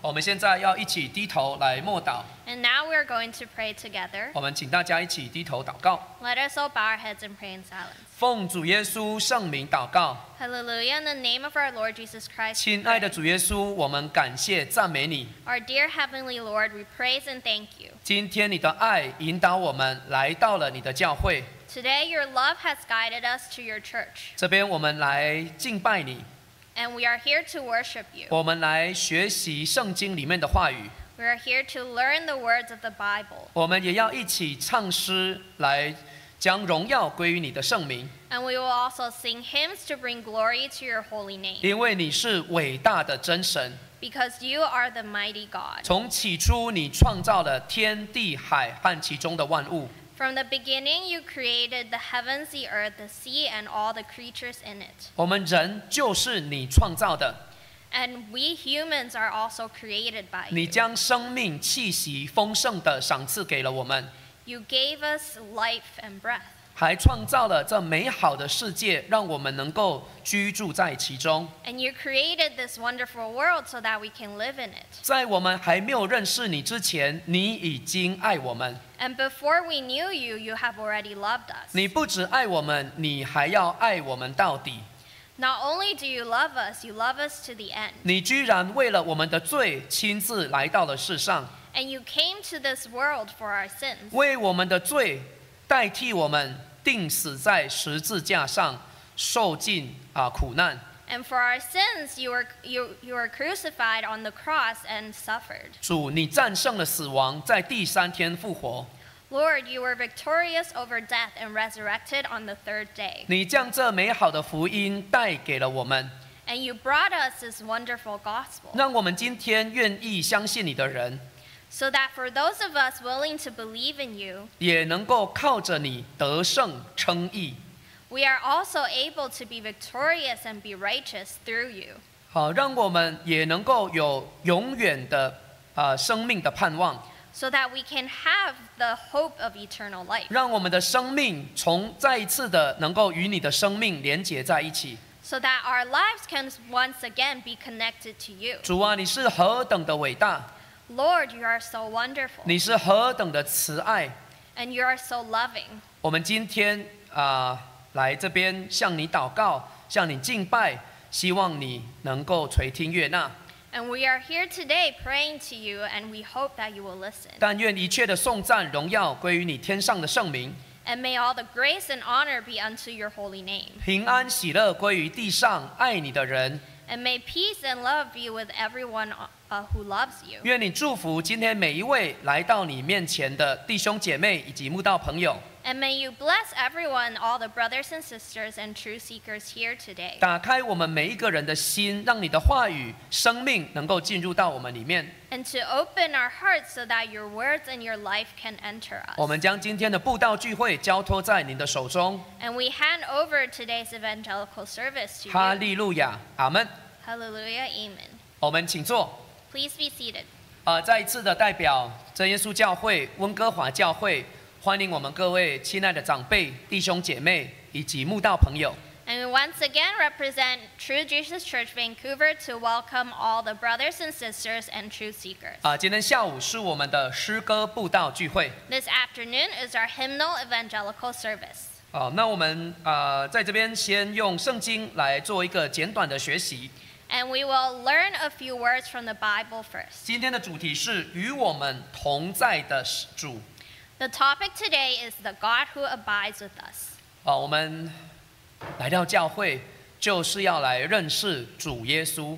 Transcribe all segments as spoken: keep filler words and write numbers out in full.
我们现在要一起低头来默祷。 And now we are going to pray together. 我们请大家一起低头祷告。 Let us all bow our heads and pray in silence. 奉主耶稣圣名祷告。 Hallelujah. In the name of our Lord Jesus Christ. 亲爱的主耶稣，我们感谢赞美你。 Our dear Heavenly Lord, we praise and thank you. 今天你的爱引导我们来到了你的教会， Today, your love has guided us to your church, 这边我们来敬拜你， and we are here to worship you. 我们来学习圣经里面的话语， We are here to learn the words of the Bible, 我们也要一起唱诗来将荣耀归于你的圣名， and we will also sing hymns to bring glory to your holy name, 因为你是伟大的真神。 because you are the mighty God. 从起初，你创造了天地海和其中的万物。 From the beginning, you created the heavens, the earth, the sea, and all the creatures in it. 我们人就是你创造的， And we humans are also created by 你 you. 将生命气息丰盛的赏赐给了我们， You gave us life and breath. 还创造了这美好的世界，让我们能够居住在其中。 And you created this wonderful world so that we can live in it. 在我们还没有认识你之前，你已经爱我们。 And before we knew you, you have already loved us. 你不只爱我们，你还要爱我们到底。 Not only do you love us, you love us to the end. 你居然为了我们的罪，亲自来到了世上， And you came to this world for our sins. 为我们的罪代替我们钉死在十字架上，受尽啊苦难。 And for our sins, you were, you, you were crucified on the cross and suffered. 主，你战胜了死亡，在第三天复活。 Lord, you were victorious over death and resurrected on the third day. 你将这美好的福音带给了我们， And you brought us this wonderful gospel, 让我们今天愿意相信你的人， so that for those of us willing to believe in you, 也能够靠着你得胜称义。 we are also able to be victorious and be righteous through you, 好，让我们也能够有永远的啊、呃、生命的盼望， so that we can have the hope of eternal life, 让我们的生命从再一次的能够与你的生命连结在一起。 so that our lives can once again be connected to you. 主啊，你是何等的伟大， Lord, you are so wonderful, 你是何等的慈爱。 and you are so loving. 我们今天啊、呃来这边向你祷告，向你敬拜，希望你能够垂听悦纳。 And we are here today praying to you, and we hope that you will listen. 但愿一切的颂赞荣耀归于你天上的圣名， And may all the grace and honor be unto your holy name. 平安喜乐归于地上爱你的人。 And may peace and love be with everyone uh, who loves you. 愿你祝福今天每一位来到你面前的弟兄姐妹以及慕道朋友， And may you bless everyone, all the brothers and sisters and truth seekers here today. 打开我们每一个人的心，让你的话语、生命能够进入到我们里面。 And to open our hearts so that your words and your life can enter 我 us. 们将今天的布道聚会交托在您的手中。 And we hand over today's evangelical service to 哈 you. 利路亚，阿门。 Hallelujah, amen. 我们请坐。 Please be seated. 呃，再一次的代表真耶稣教会温哥华教会，欢迎我们各位亲爱的长辈、弟兄姐妹以及慕道朋友。 And we once again represent True Jesus Church Vancouver to welcome all the brothers and sisters and truth seekers. 啊、今天下午是我们的诗歌布道聚会。 This afternoon is our hymnal evangelical service. 好、那我们呃在这边先用圣经来做一个简短的学习。 And we will learn a few words from the Bible first. 今天的主题是与我们同在的主。 The topic today is the God who abides with us. 啊、我们来到教会就是要来认识主耶稣。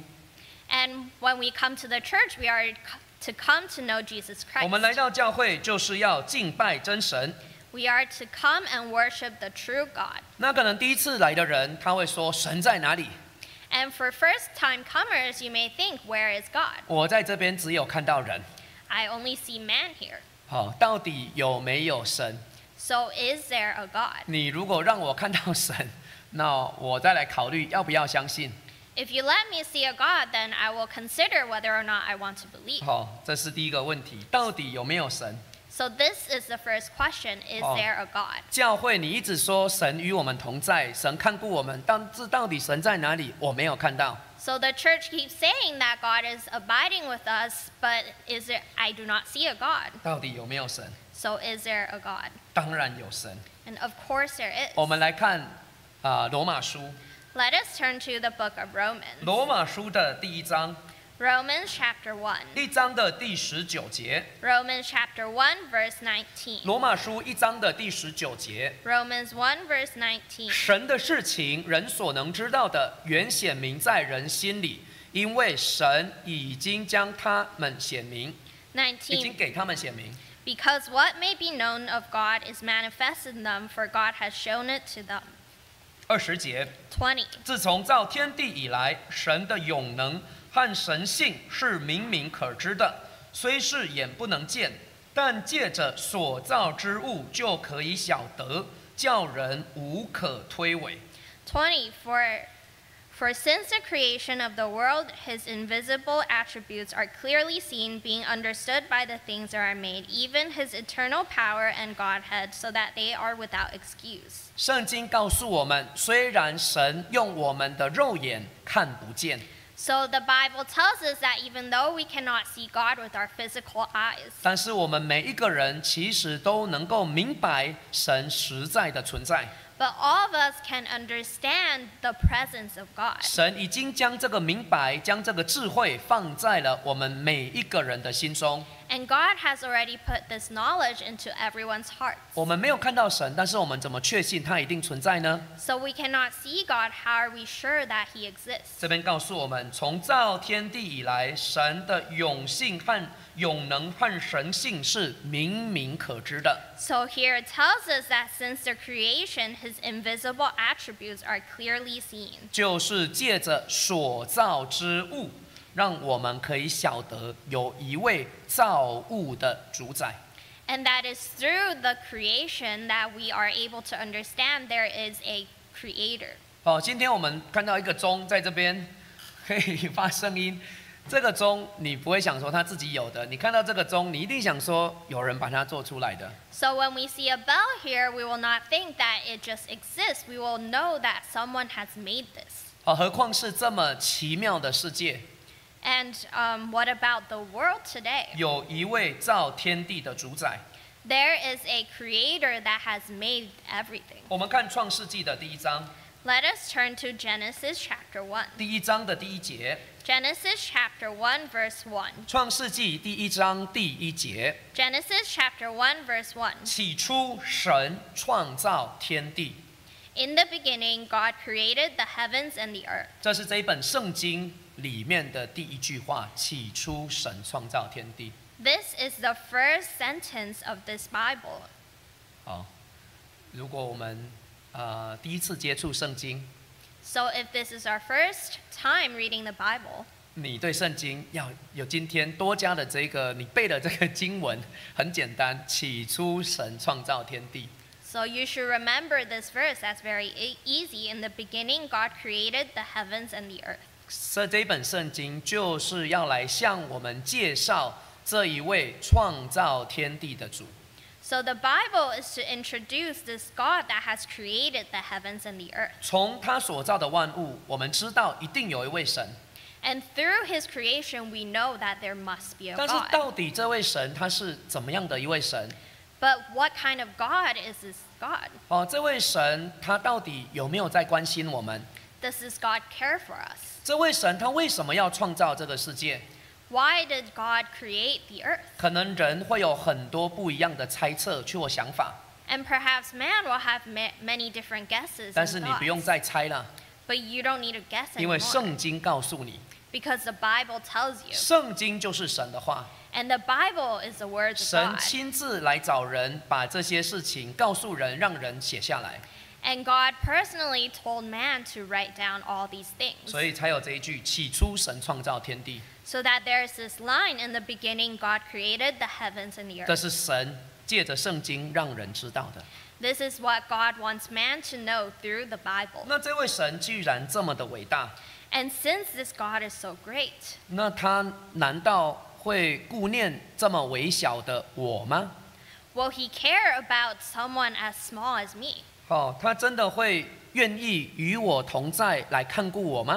And when we come to the church, we are to come to know Jesus 我们来 Christ. 到教会就是要敬拜真神。 We are to come and worship the true God. 那可能第一次来的人，他会说神在哪里？ And for first-time comers, you may think, where is God? 我在这边只有看到人。 I only see man here. 好，到底有没有神？ So is there a God? 你如果让我看到神，那我再来考虑要不要相信。 If you let me see a God, then I will consider whether or not I want to believe. 好，这是第一个问题，到底有没有神？ So this is the first question, is Oh. there a God? 教会你一直说神与我们同在，神看顾我们，但是到底神在哪里？我没有看到。 So the church keeps saying that God is abiding with us, but is there, I do not see a God. 到底有没有神？ So is there a God? 当然有神。 And of course there is. 我们来看啊、呃罗马书， Let us turn to the book of Romans. 罗马书的第一章， Romans chapter one. 一章的第十九节。 Romans chapter one verse nineteen. 罗马书一章的第十九节， Romans one verse nineteen. 神的事情，人所能知道的，原显明在人心里，因为神已经将他们显明，已经 nineteen. 给他们显明。 Because what may be known of God is manifested in them, for God has shown it to them. 二十节， twenty. 自从造天地以来，神的永能和神性是明明可知的，虽是眼不能见，但借着所造之物就可以晓得，叫人无可推诿。 twenty. For, for since the creation of the world, his invisible attributes are clearly seen, being understood by the things that are made, even his eternal power and Godhead, so that they are without excuse. 圣经告诉我们，虽然神用我们的肉眼看不见， So the Bible tells us that even though we cannot see God with our physical eyes, 但是我们每一个人其实都能够明白神实在的存在。 but all of us can understand the presence of God. 神已经将这个明白、将这个智慧放在了我们每一个人的心中。 And God has already put this knowledge into everyone's hearts. 我们没有看到神，但是我们怎么确信他一定存在呢？ So we cannot see God. How are we sure that He exists? 这边告诉我们，从造天地以来，神的永性和永能和神性是明明可知的。 So here it tells us that since the creation, His invisible attributes are clearly seen. 就是借着所造之物，让我们可以晓得有一位造物的主宰。 And that is through the creation that we are able to understand there is a creator. 哦，今天我们看到一个钟在这边可以发声音，这个钟你不会想说它自己有的，你看到这个钟，你一定想说有人把它做出来的。 So when we see a bell here, we will not think that it just exists. We will know that someone has made this. 哦，何况是这么奇妙的世界， And um, what about the world today? 有一位造天地的主宰。 There is a creator that has made everything. 我们看创世纪的第一章， Let us turn to Genesis chapter one. 第一章的第一节， Genesis chapter one, verse one. 创世纪第一章第一节， Genesis chapter one, verse one. 起初神创造天地。 In the beginning, God created the heavens and the earth. 这是这一本圣经里面的第一句话：起初神创造天地。 This is the first sentence of this Bible. 好，如果我们呃第一次接触圣经， So if this is our first time reading the Bible, 你对圣经要有今天多加的这个，你背的这个经文很简单：起初神创造天地。 so you should remember this verse. That's very e- easy. In the beginning, God created the heavens and the earth. 这这一本圣经就是要来向我们介绍这一位创造天地的主。 So the Bible is to introduce this God that has created the heavens and the earth. 从他所造的万物，我们知道一定有一位神。 And through his creation, we know that there must be a 但是 God. 到底这位神他是怎么样的一位神？ But what kind of God is this God? 哦，这位神他到底有没有在关心我们？ Does this God care for us? 这位神他为什么要创造这个世界？ Why did God create the earth? 可能人会有很多不一样的猜测去或想法， And perhaps man will have ma- many different guesses 但 and 是你不用 thoughts. 再猜了， But you don't need to guess 因为 anymore. 圣经告诉你， Because the Bible tells you. 圣经就是神的话。 And the Bible is the words of 神 God. 亲自来找人，把这些事情告诉人，让人写下来， And God personally told man to write down all these things. 所以才有这一句：起初神创造天地。 So that there's this line in the beginning, God created the heavens and the 这 earth. 是神借着圣经让人知道的。 This is what God wants man to know through the Bible. 那这位神既然这么的伟大， And since this God is so great, 那他难道会顾念这么微小的我吗？ will he care about someone as small as me? 哦，他真的会愿意与我同在来看顾我吗？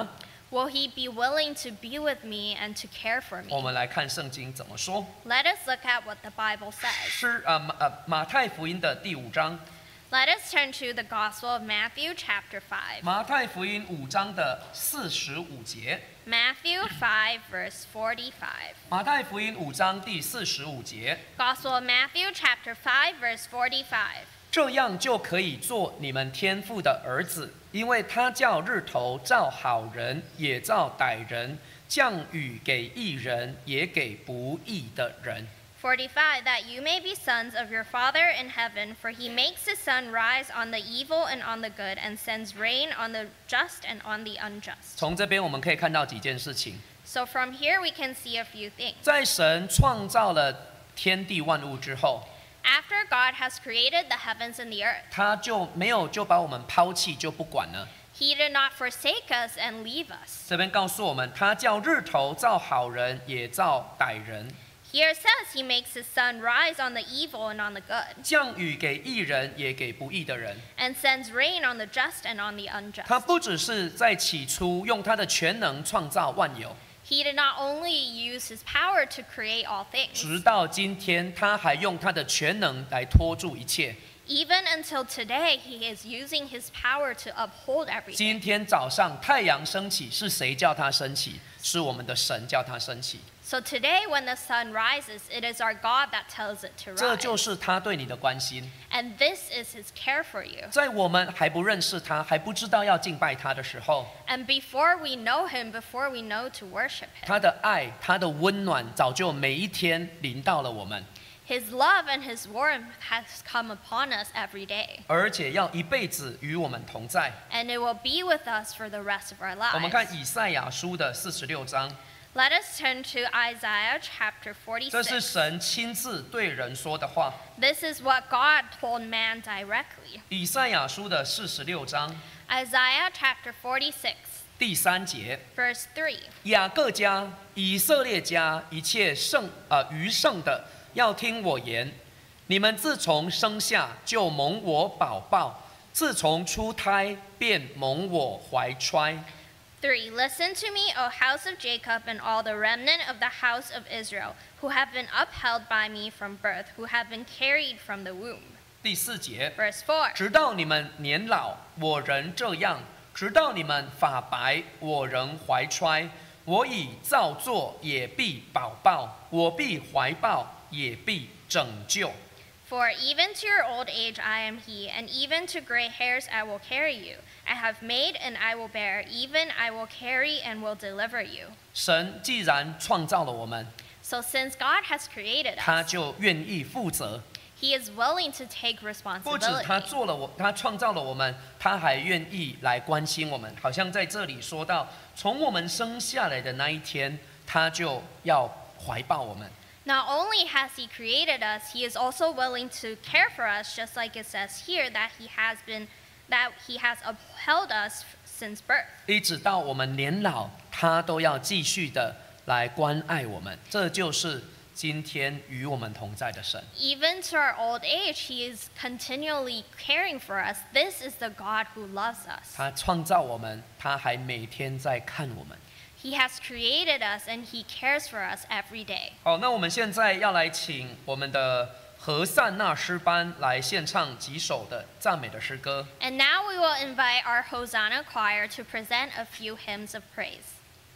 Will he be willing to be with me and to care for 我 me? 们来看圣经怎么说。 Let us look at what the Bible says. 是啊马呃马太福音的第五章， Let us turn to the Gospel of Matthew, chapter five. 马太福音五章的四十五节。 Matthew five, verse forty-five. 马太福音五章第四十五节， Gospel of Matthew, chapter five, verse forty-five. 这样就可以做你们天父的儿子，因为他叫日头照好人，也照歹人；降雨给义人，也给不义的人。 forty-five. That you may be sons of your Father in heaven, for he makes his sun rise on the evil and on the good, and sends rain on the just and on the unjust. 从这边我们可以看到几件事情， So from here we can see a few things. 在神创造了天地万物之后， After God has created the heavens and the earth, 他就没有就把我们抛弃就不管了。 he did not forsake us and leave us. 这边告诉我们，他叫日头照好人，也照歹人； Here it says he makes his sun rise on the evil and on the good, 降雨给义人，也给不义的人。 and sends rain on the just and on the 他 unjust. 不只是在起初用他的全能创造万有， He did not only use his power to create all things, 直到今天，他还用他的全能来托住一切。 even until today, he is using his power to uphold everything. 今天早上太阳升起，是谁叫它升起？是我们的神叫它升起。 So today, when the sun rises, it is our God that tells it to 这就 rise. 是他对你的关心。 And this is his care for you. 在我们还不认识他，还不知道要敬拜他的时候， And before we know him, before we know to worship him, 他的爱、他的温暖，早就每一天临到了我们， his love and his warmth has come upon us every day. 而且要一辈子与我们同在。 And it will be with us for the rest of our 我们看 lives. 以赛亚书的四十六章， Let us turn to Isaiah chapter 这是 forty-six. 神亲自对人说的话。 This is what God told man directly. 以赛亚书的四十六章 Isaiah chapter forty-six, 第三节， verse three. 雅各家、以色列家一切圣呃余剩的，要听我言。你们自从生下就蒙我保抱，自从出胎便蒙我怀揣。 three. Listen to me, O house of Jacob, and all the remnant of the house of Israel, who have been upheld by me from birth, who have been carried from the womb. 第四节， Verse four. 直到你们年老，我仍这样；直到你们发白，我仍怀揣。我已造作，也必保抱；我必怀抱，也必拯救。 For even to your old age I am he, and even to gray hairs I will carry you. I have made and I will bear, even I will carry and will deliver you. 神既然创造了我们， So since God has created 他 us, 就愿意负责。 he is willing to take 不止他 responsibility. 做了我，他创造了我们，他还愿意来关心我们。好像在这里说到，从我们生下来的那一天，他就要怀抱我们。 Not only has he created us, he is also willing to care for us, just like it says here that he has been, that he has upheld us since birth. 一直到我们年老，他都要继续的来关爱我们。这就是今天与我们同在的神。 Even to our old age, he is continually caring for us. This is the God who loves us. 他创造我们，他还每天在看我们。 He has created us and he cares for us every day. 好，那我们现在要来请我们的何善纳诗班来献唱几首的赞美的诗歌。 And now we will invite our Hosanna choir to present a few hymns of praise.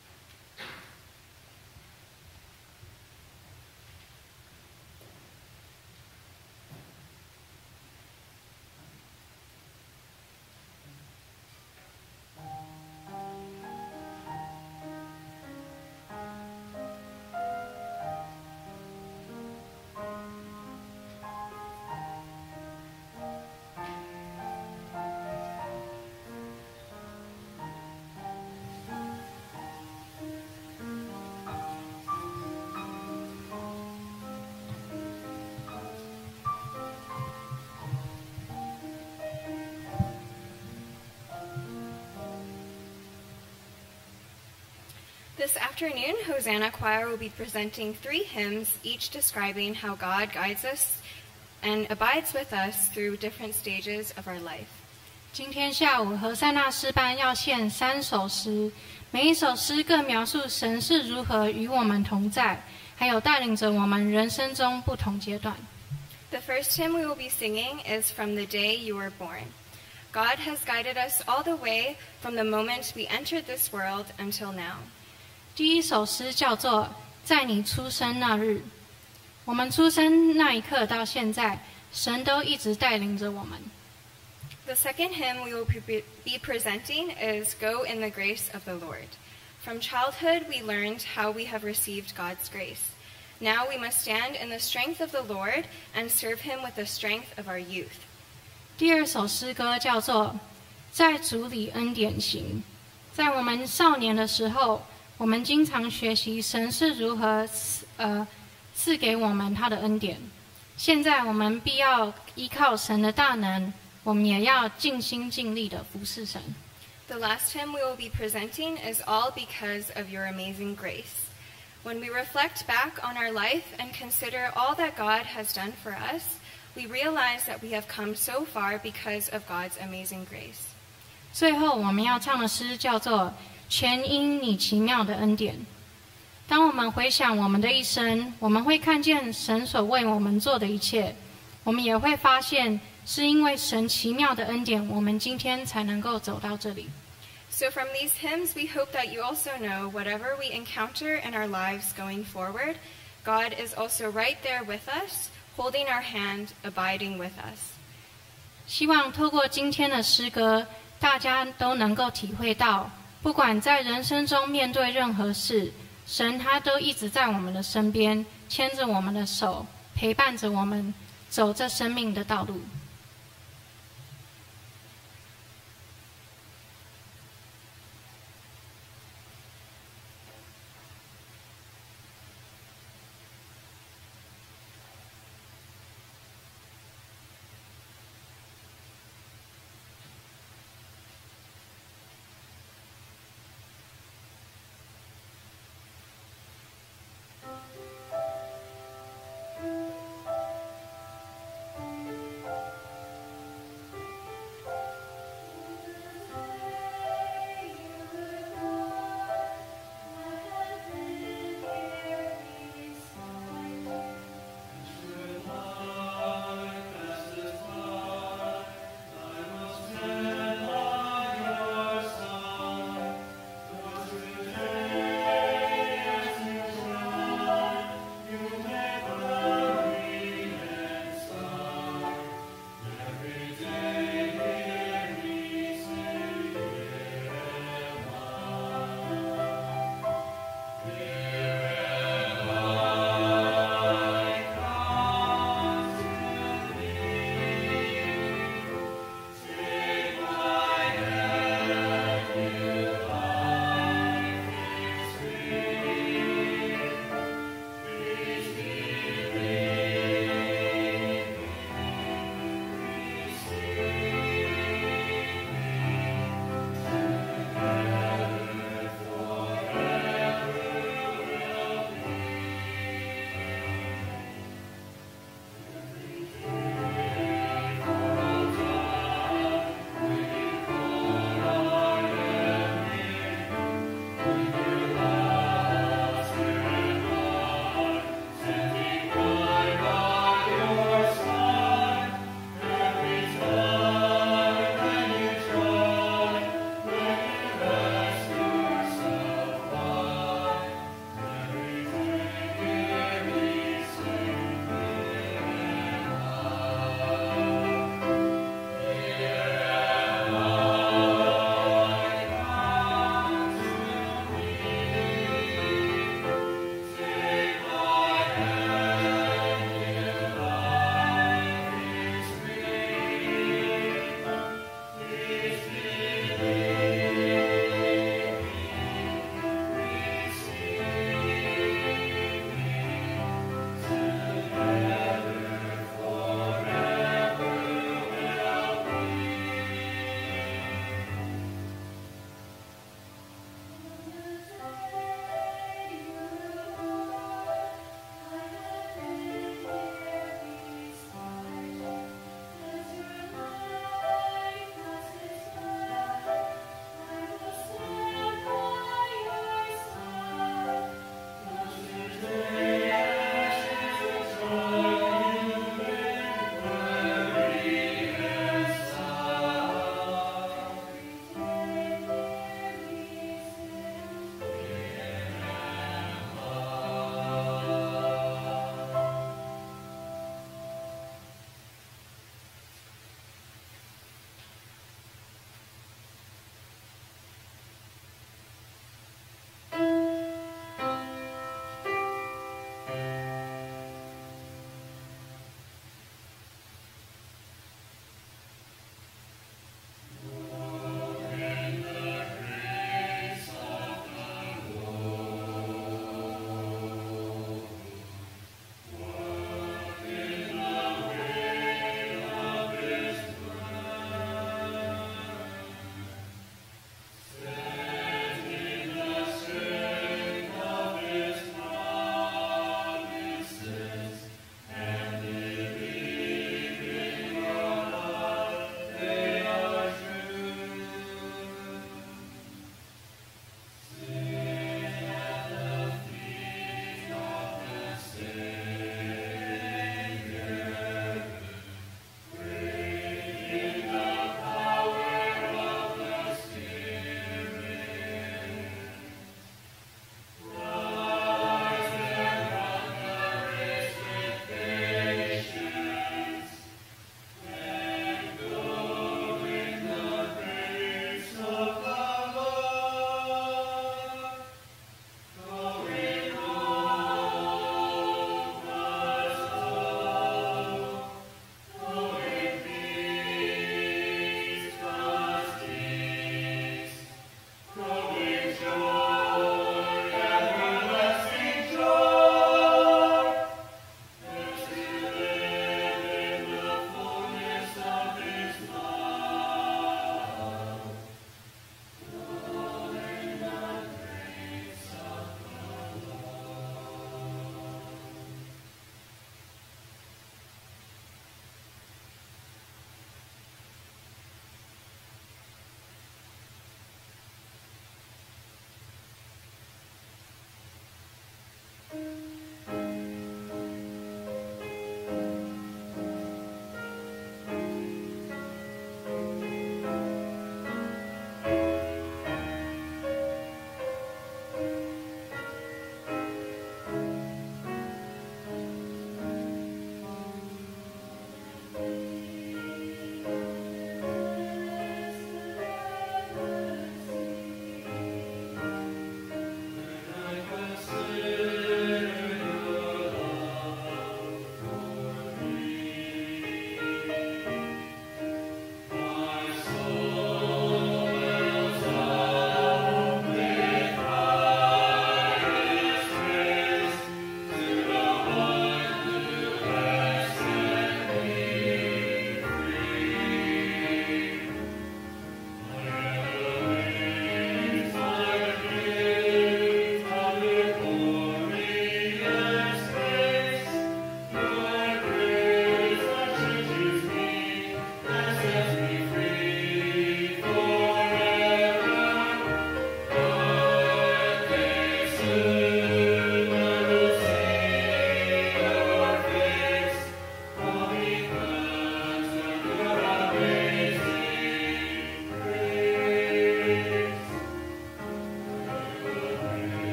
This afternoon, Hosanna Choir will be presenting three hymns, each describing how God guides us and abides with us through different stages of our life. 今天下午，何塞纳诗班要献三首诗， 每一首诗更描述神是如何与我们同在，还有带领着我们人生中不同阶段。 The first hymn we will be singing is From the Day You Were Born. God has guided us all the way from the moment we entered this world until now. 第一首诗叫做在你出生那日。我们出生那一刻到现在，神都一直带领着我们。 The second hymn we will be presenting is Go in the Grace of the Lord. From childhood we learned how we have received God's grace. Now we must stand in the strength of the Lord and serve him with the strength of our youth. 第二首诗歌叫做在主里恩典行。在我们少年的时候，我们经常学习神是如何呃赐给我们他的恩典。现在我们必要依靠神的大能，我们也要尽心尽力的服侍神。 The last hymn we will be presenting is All Because of Your Amazing Grace. When we reflect back on our life and consider all that God has done for us, we realize that we have come so far because of God's amazing grace. 最后我们要唱的诗叫做全因你奇妙的恩典。当我们回想我们的一生，我们会看见神所为我们做的一切，我们也会发现是因为神奇妙的恩典，我们今天才能够走到这里。 So from these hymns, we hope that you also know whatever we encounter in our lives going forward, God is also right there with us, holding our hand, abiding with us. 希望透过今天的诗歌，大家都能够体会到，不管在人生中面对任何事，神他都一直在我们的身边，牵着我们的手，陪伴着我们走这生命的道路。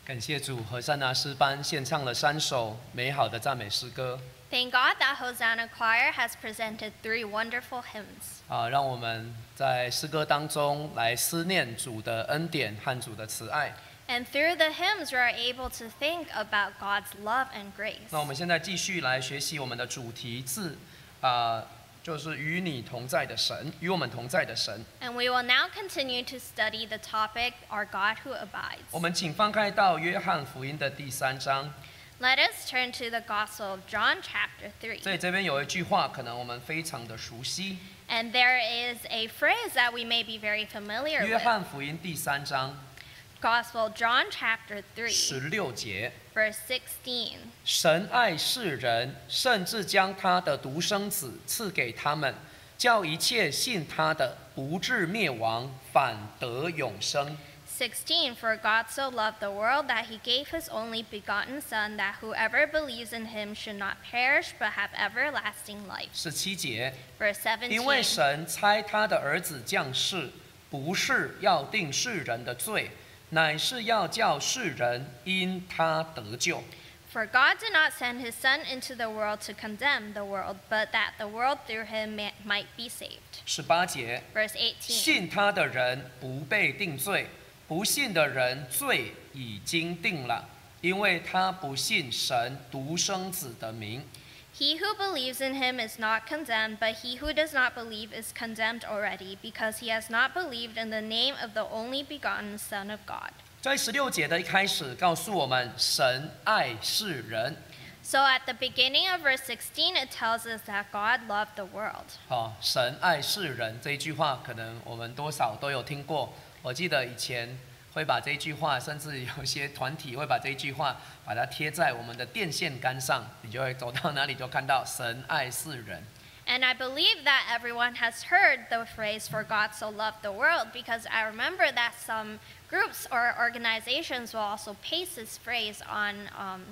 感谢主，和善拿诗班献唱了三首美好的赞美诗歌。 Thank God that Hosanna Choir has presented three wonderful hymns. 啊，让我们在诗歌当中来思念主的恩典和主的慈爱。 And through the hymns, we are able to think about God's love and grace. 那我们现在继续来学习我们的主题字，啊，就是与你同在的神，与我们同在的神。 And we will now continue to study the topic, Our God Who Abides. 我们请翻开到约翰福音的第三章。 Let us turn to the Gospel of John, chapter three. 所以这边有一句话，可能我们非常的熟悉。 And there is a phrase that we may be very familiar 约 with. 翰福音第三章 Gospel of John, chapter 十 three, 六节。 verse sixteen. 神爱世人，甚至将他的独生子赐给他们，叫一切信他的不至灭亡，反得永生。 sixteen. For God so loved the world that he gave his only begotten Son, that whoever believes in him should not perish but have everlasting life. 十七节， Verse 因为 seventeen. 神差他的儿子降世，不是要定世人的罪，乃是要叫世人因他得救。 For God did not send his Son into the world to condemn the world, but that the world through him may, might be saved. 十八节， Verse eighteen. 信他的人不被定罪，不信的人罪已经定了，因为他不信神独生子的名。 He who believes in him is not condemned, but he who does not believe is condemned already, because he has not believed in the name of the only begotten Son of God. 在十六节的一开始，告诉我们神爱世人。 So at the beginning of verse sixteen, it tells us that God loved the world. 好，神爱世人这一句话，可能我们多少都有听过。我记得以前会把这句话，甚至有些团体会把这句话把它贴在我们的电线杆上，你就会走到哪里就看到神爱世人。 And I believe that everyone has heard the phrase, for God so loved the world, because I remember that some groups or organizations will also paste this phrase on, um,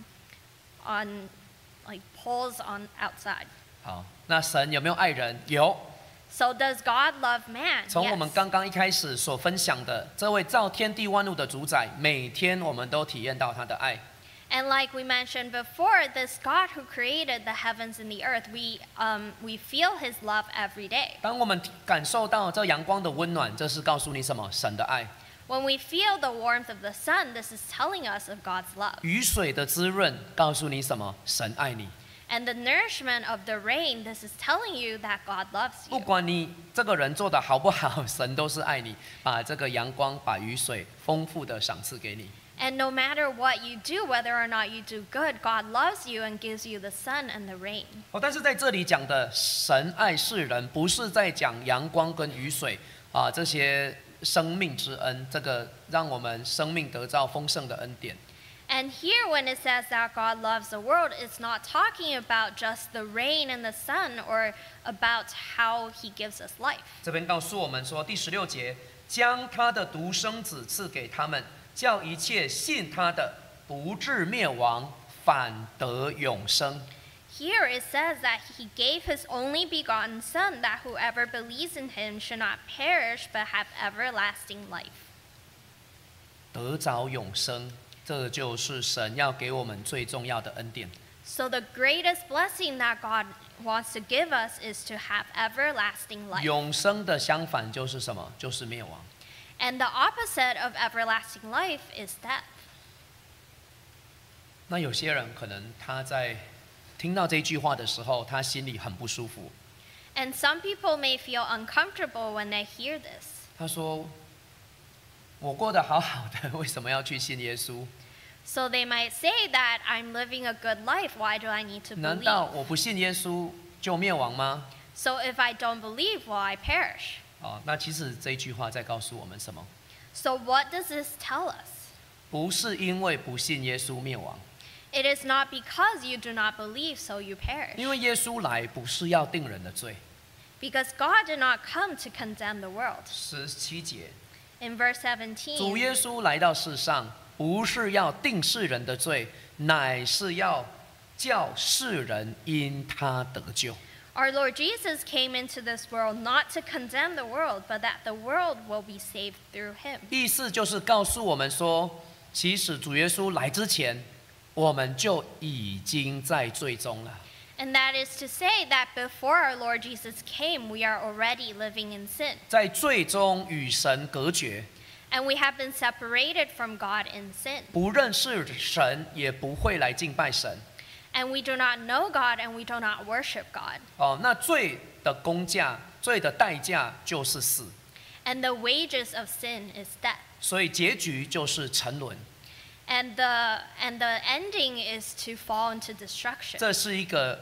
on like poles on outside. 好，那神有没有爱人？有。 So does God love man? 从我们 Yes. 刚刚一开始所分享的，这位造天地万物的主宰，每天我们都体验到他的爱。 And like we mentioned before, this God who created the heavens and the earth, we, um, we feel his love every day. 当我们感受到这阳光的温暖，这是告诉你什么？神的爱。 When we feel the warmth of the sun, this is telling us of God's love. 雨水的滋润，告诉你什么？神爱你。 And the nourishment of the rain, this is telling you that God loves 不 you. 管你这个人做的好不好，神都是爱你，把这个阳光、把雨水丰富的赏赐给你。 And no matter what you do, whether or not you do good, God loves you and gives you the sun and the rain. 哦，但是在这里讲的神爱世人，不是在讲阳光跟雨水啊这些生命之恩，这个让我们生命得到丰盛的恩典。 And here, when it says that God loves the world, it's not talking about just the rain and the sun or about how he gives us life. 这边告诉我们说，第十六节，将他的独生子赐给他们，叫一切信他的不至灭亡，反得永生。 Here it says that he gave his only begotten Son, that whoever believes in him should not perish but have everlasting life. 得着永生，这就是神要给我们最重要的恩典。 So the greatest blessing that God wants to give us is to have everlasting life. 永生的相反就是什么？就是灭亡。 And the opposite of everlasting life is death. 那有些人可能他在听到这句话的时候，他心里很不舒服。 And some people may feel uncomfortable when they hear this. 他说：“我过得好好的，为什么要去信耶稣？ So they might say that I'm living a good life, why do I need to 难道 believe? 我不信耶稣就灭亡吗？” So if I don't believe, will I perish? 哦，那其实这句话在告诉我们什么？ So what does this tell us? 不是因为不信耶稣灭亡， It is not because you do not believe, so you 因 perish. 为耶稣来不是要定人的罪。 Because God did not come to condemn the world. 十七节， In verse 主 seventeen, 耶稣来到世上，不是要定世人的罪，乃是要叫世人因他得救。 our Lord Jesus came into this world not to condemn the world, but that the world will be saved through him. 意思就是告诉我们说， 其实主耶稣来之前，我们就已经在罪中了。 And that is to say that before our Lord Jesus came, we are already living in sin. 在罪中与神隔绝， And we have been separated from God in sin. 不认识神，也不会来敬拜神。 And we do not know God and we do not worship God. 哦，那罪的工价，罪的代价就是死， And the wages of sin is death. 所以结局就是沉沦。 And the, and the ending is to fall into destruction. 这是一个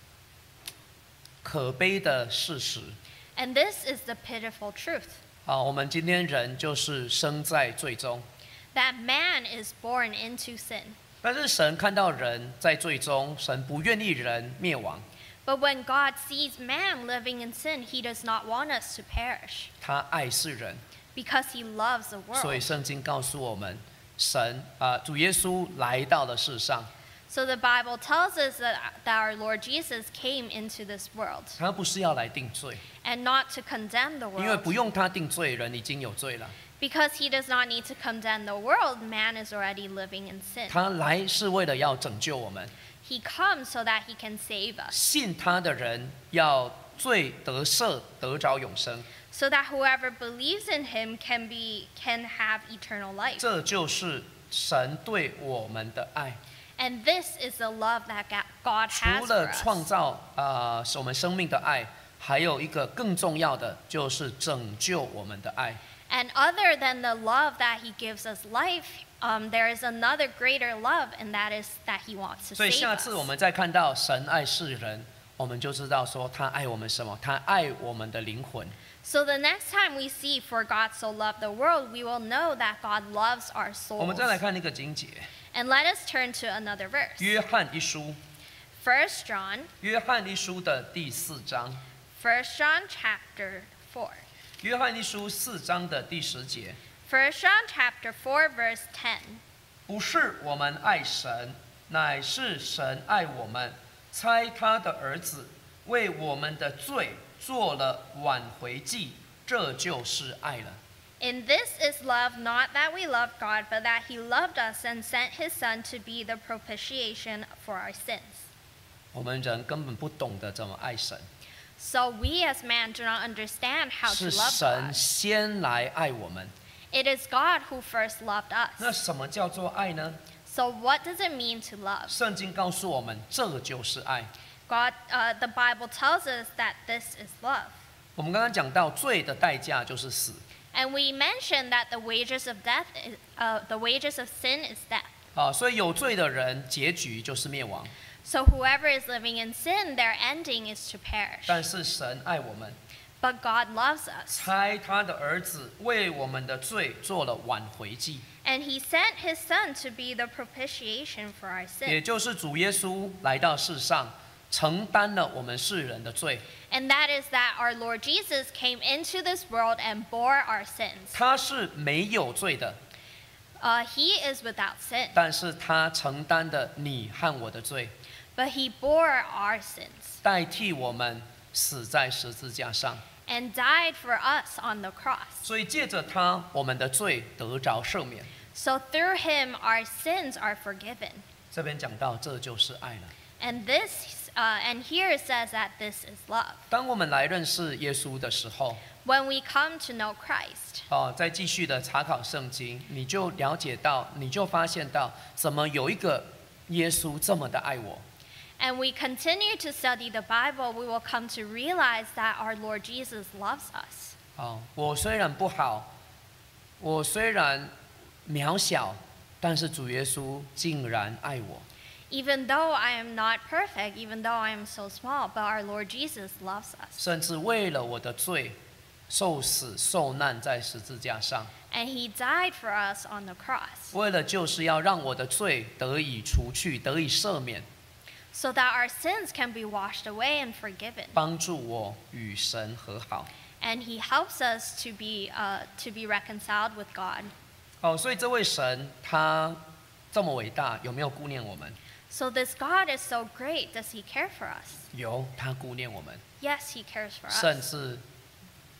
可悲的事实。 And this is the pitiful truth. 啊，我们今天人就是生在罪中， That man is born into sin. 但是神看到人在罪中，神不愿意人灭亡， But when God sees man living in sin, he does not want us to perish 他爱世人， because he loves the 所以 world. 圣经告诉我们，神啊，主耶稣来到了世上， So the Bible tells us that, that our Lord Jesus came into this world 他不是要来定罪， and not to condemn the 因为不 world. 用他定罪，人已经有罪了。 Because he does not need to condemn the world, man is already living in sin. 他来是为了要拯救我们， He comes so that he can save us, 信他的人要罪得赦，得着永生。 so that whoever believes in him can be can have eternal life. 这就是神对我们的爱。 And this is the love that ga- God 除 has for 了创 us. 造啊、呃、我们生命的爱，还有一个更重要的，就是拯救我们的爱。 And other than the love that he gives us life, um, there is another greater love, and that is that he wants to 所以 save 下 us. 次我们再看到神爱世人，我们就知道说他爱我们什么？他爱我们的灵魂。 So the next time we see for God so loved the world, we will know that God loves our 我们 souls. 再来看那个经节， And let us turn to another verse. 约翰一书， First John, 约翰一书的第四章， First John chapter four. 约翰一书四章的第十节， First John chapter four verse ten. 不是我们爱神，乃是神爱我们，差他的儿子为我们的罪做了挽回祭，这就是爱了。 In this is love, not that we loved God, but that he loved us and sent his Son to be the propitiation for our sins. 我们人根本不懂得怎么爱神， So we as man do not understand how to 是 love 神 God. 先来爱我们。 It is God who first loved 那 us. 什么叫做爱呢？ So what does it mean to love? 圣经告诉我们，这就是爱。 God, uh, the Bible tells us that this is love. 我们刚刚讲到罪的代价就是死， And we mentioned that the wages of death, is, uh, the wages of sin is death. 啊，所以有罪的人结局就是灭亡。 So whoever is living in sin, their ending is to perish. 但是神爱我们， But God loves us. 差他的儿子为我们的罪做了挽回祭， And he sent his Son to be the propitiation for our 也 sin. 就是主耶稣来到世上，承担了我们世人的罪。 And that is that our Lord Jesus came into this world and bore our sins. 他是没有罪的， Uh, he is without sin, 但是他承担的你和我的罪， but he bore our sins 代替我们死在十字架上。 and died for us on the cross. 所以借着他，我们的罪得着赦免。 So through him, our sins are forgiven. 这边讲到，这就是爱了。 And this, uh, and here it says that this is love. 当我们来认识耶稣的时候， When we come to know Christ, 哦，再继续的查考圣经，你就了解到，你就发现到，怎么有一个耶稣这么的爱我？ and we continue to study the Bible, we will come to realize that our Lord Jesus loves us. 哦，我虽然不好，我虽然渺小，但是主耶稣竟然爱我。 Even though I am not perfect, even though I am so small, but our Lord Jesus loves us. 甚至为了我的罪，受死受难在十字架上， And he died for us on the cross, 为了就是要让我的罪得以除去，得以赦免， so that our sins can be washed away and forgiven. 帮助我与神和好。 And he helps us to be, uh, to be reconciled with God. 哦，所以这位神他这么伟大，有没有顾念我们？ So this God is so great. Does he care for us? 有，他顾念我们， Yes, he cares for 甚 us. 至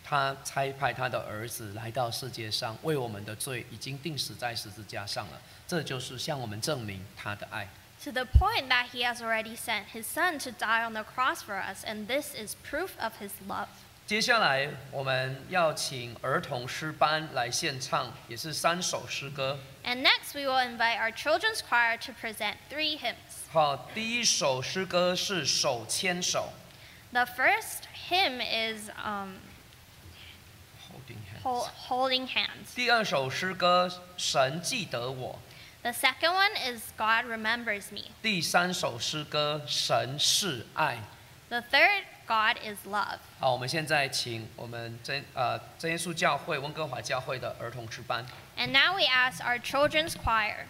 他差派他的儿子来到世界上，为我们的罪已经钉死在十字架上了。这就是向我们证明他的爱。 To the point that he has already sent his son to die on the cross for us, and this is proof of his love. 接下来我们要请儿童诗班来献唱，也是三首诗歌。 And next, we will invite our children's choir to present three hymns. 好，第一首诗歌是手牵手。 The first hymn is um, Holding hands. hol- holding hands. 第二首诗歌神记得我。 The second one is God remembers me. 第三首诗歌神是爱。 The third, God is love. 好，我们现在请我们真呃真耶稣教会温哥华教会的儿童诗班。 And now we ask our children's choir.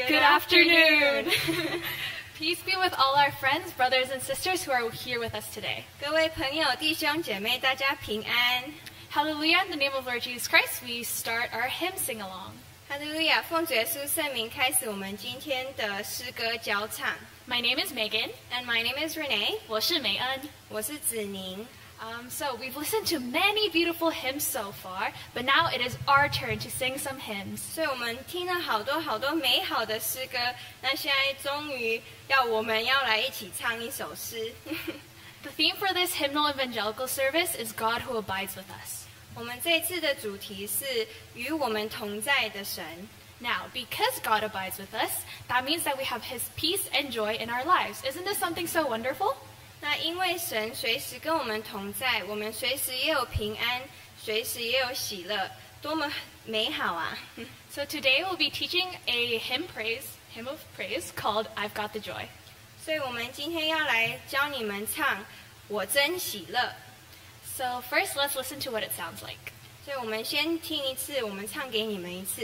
Good afternoon. Peace be with all our friends, brothers, and sisters who are here with us today. 各位朋友、弟兄姐妹，大家平安。 Hallelujah! In the name of Lord Jesus Christ, we start our hymn sing-along. 哈利路亚！奉主耶稣圣名开始我们今天的诗歌交唱。 My name is Megan. And my name is Renee. 我是美恩。 我是子宁。 Um, so we've listened to many beautiful hymns so far, but now it is our turn to sing some hymns. 所以我们听了好多好多美好的诗歌，那现在终于要我们要来一起唱一首诗。 The theme for this hymnal evangelical service is God who abides with us. 我们这次的主题是与我们同在的神。 Now, because God abides with us, that means that we have His peace and joy in our lives. Isn't this something so wonderful? 那因为神随时跟我们同在，我们随时也有平安，随时也有喜乐，多么美好啊！ So today we'll be teaching a hymn praise, hymn of praise called "I've Got the Joy." 所以我们今天要来教你们唱《我真喜乐》。 So first, let's listen to what it sounds like. 所以我们先听一次，我们唱给你们一次。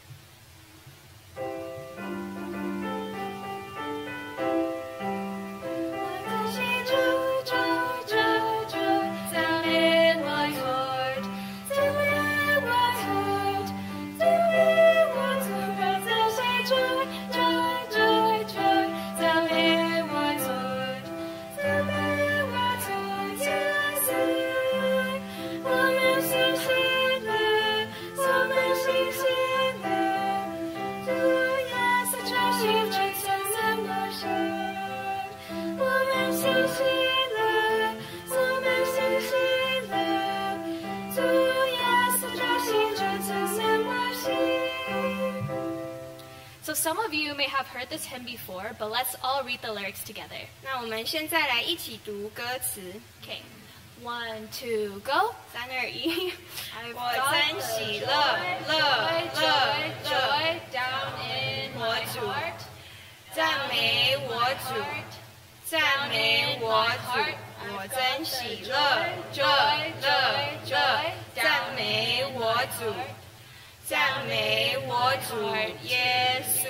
So some of you may have heard this hymn before, but let's all read the lyrics together. 那我们现在来一起读歌词。 Okay, one, two, go. 三二一， I've 我 got 真 the 喜 joy, 乐，乐 joy, 乐 joy, 乐， joy down in 我 my 主 heart. 赞美我主，赞美我主，我真喜乐，乐乐乐，赞美我主，赞美我主耶稣。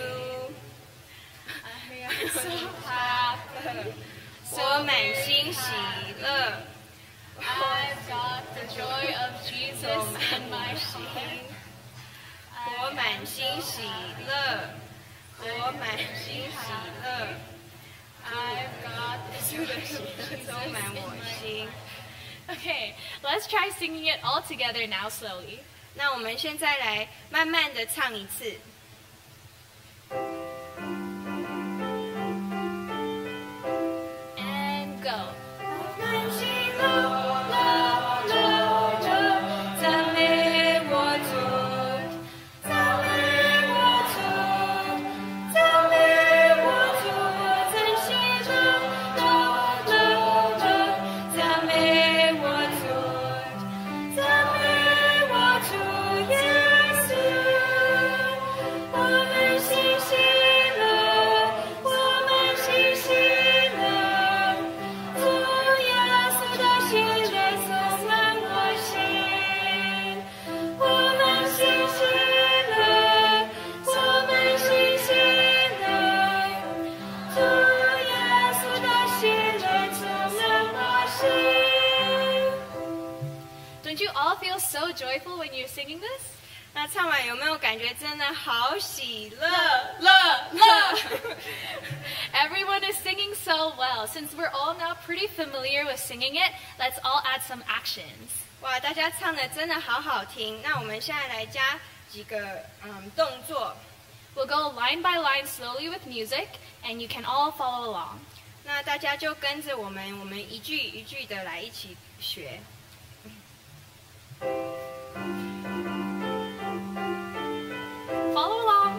我满心喜乐。 I've got the joy of Jesus in my heart. 我满心喜乐，我满心喜乐。 I've got the joy of Jesus 充满 in 我 my 心。 Okay, let's try singing it all together now slowly. 那我们现在来慢慢的唱一次。 And go. 满心乐乐乐乐，赞美我主，赞美我主，赞美我主，我真喜乐乐乐乐，赞美我主，赞美我主耶稣，我们心喜乐，我们心喜乐。 主耶稣的喜乐充满我心，我们心喜乐，我们心喜乐。主耶稣的喜乐充满我心。 Don't you all feel so joyful when you're singing this? 那唱完有没有感觉真的好喜乐乐乐？ Everyone is singing so well. Since we're all now pretty familiar with singing it, let's all add some actions. 哇，大家唱的真的好好听。那我们现在来加几个嗯动作。 We'll go line by line slowly with music, and you can all follow along. 那大家就跟着我们，我们一句一句的来一起学。 Follow along.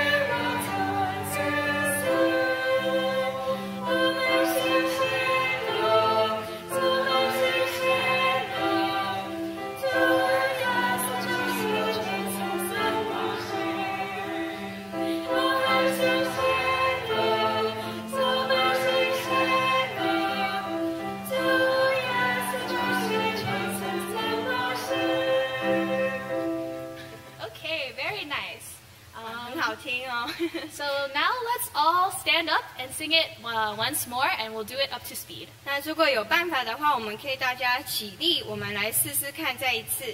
Thank you. So now let's all stand up and sing it uh, once more, and we'll do it up to speed. 那如果有办法的话，我们可以大家起立，我们来试试看，再一次。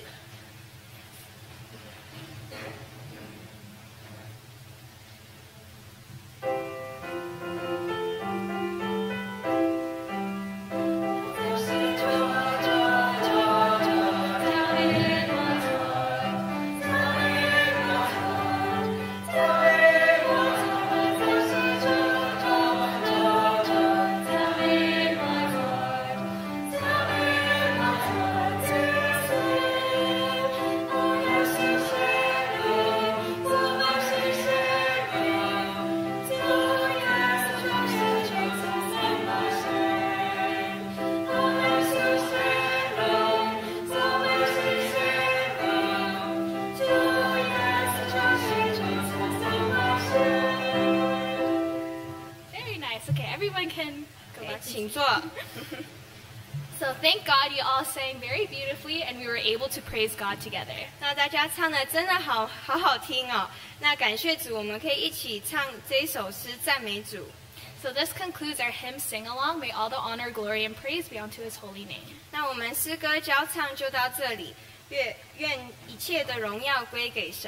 请坐。 So thank God you all sang very beautifully and we were able to praise God together. 那大家唱的真的好好好听哦。那感谢主，我们可以一起唱这一首诗赞美主。 So this concludes our hymn sing along. May all the honor, glory, and praise be unto His holy name. 那我们诗歌交唱就到这里，愿愿一切的荣耀归给神。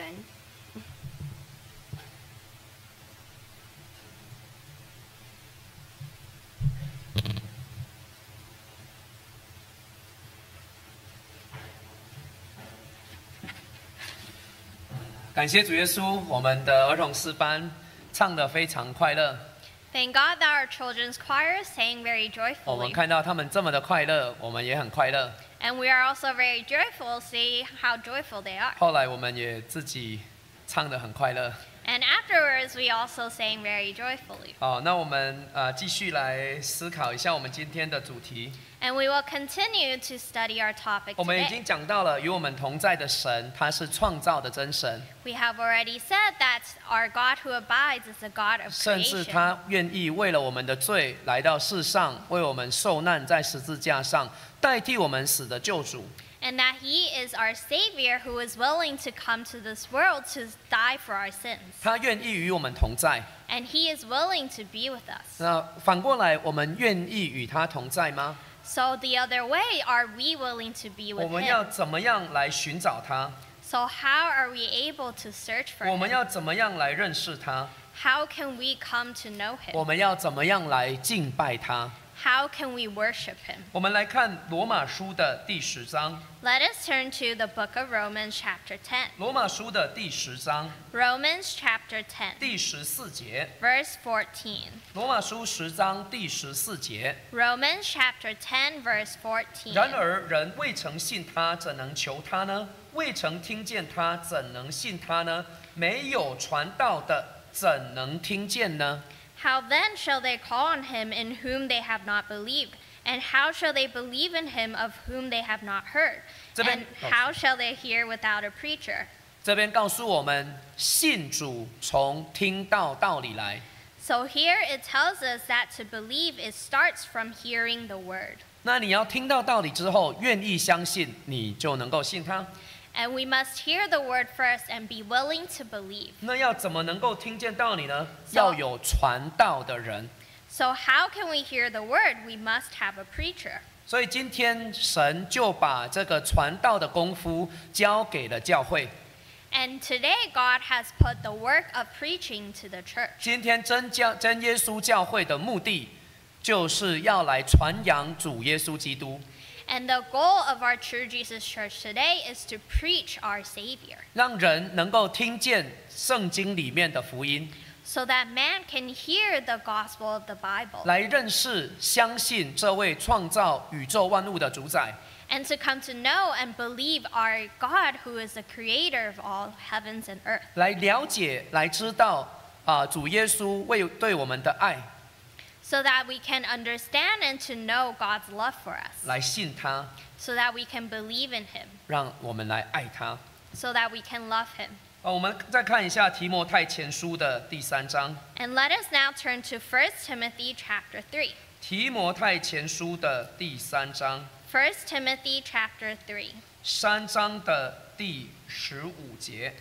感谢主耶稣，我们的儿童诗班唱得非常快乐。 Thank God that our children's choir sang very 我们 joyfully. 看到他们这么的快乐，我们也很快乐。 And we are also very joyful to see how joyful they are. 后来我们也自己唱得很快乐。 And afterwards, we also sang very joyfully. 哦，那我们呃继续来思考一下我们今天的主题。 And we will continue to study our topic 我们已经 today. 讲到了与我们同在的神，他是创造的真神， We have already said that our God who abides is a God of 甚至 creation. 他愿意为了我们的罪来到世上，为我们受难在十字架上，代替我们死的救主。 And that He is our Savior who is willing to come to this world to die for our sins. 他愿意与我们同在。 And He is willing to be with us. 那反过来，我们愿意与他同在吗？ So the other way, are we willing to be 我 with 们要 Him? 怎么样来寻找他？ So how are we able to search for 我们 Him? 要怎么样来认识他？ How can we come to know 我 Him? 们要怎么样来敬拜他？ How can we worship Him? 我们来看罗马书的第十章。 Let us turn to the book of Romans, chapter ten. 罗马书的第十章 Romans, chapter ten, 第十四节。 verse fourteen. 罗马书十章第十四节。 Romans, chapter ten, verse 然 fourteen. 而人未曾信他，怎能求他呢？未曾听见他，怎能信他呢？没有传道的，怎能听见呢？ How then shall they call on Him in whom they have not believed? And how shall they believe in Him of whom they have not heard? 这边- And how shall they hear without a preacher? 这边告诉我们，信主从听到道理来。 So here it tells us that to believe it starts from hearing the word. 那你要听到道理之后，愿意相信，你就能够信他。 And we must hear the word first and be willing to believe. 那要怎么能够听见道理呢？ So- 要有传道的人。 So how can we hear the word? We must have a preacher. 所以今天神就把这个传道的功夫交给了教会。 And today God has put the work of preaching to the church. 今天真教真耶稣教会的目的，就是要来传扬主耶稣基督， And the goal of our True Jesus Church today is to preach our Savior, 让人能够听见圣经里面的福音， so that man can hear the gospel of the Bible 来认识、相信这位创造宇宙万物的主宰， and to come to know and believe our God who is the creator of all heavens and earth, 来了解、来知道啊、主耶稣为对我们的爱， so that we can understand and to know God's love for us, 来信他， so that we can believe in Him, 让我们来爱他。 so that we can love Him. 啊，我们再看一下提摩太前书的第三章。 And let us now turn to First Timothy chapter three. 提摩太前书的第三章， First Timothy chapter three. 三章的第十五节。 First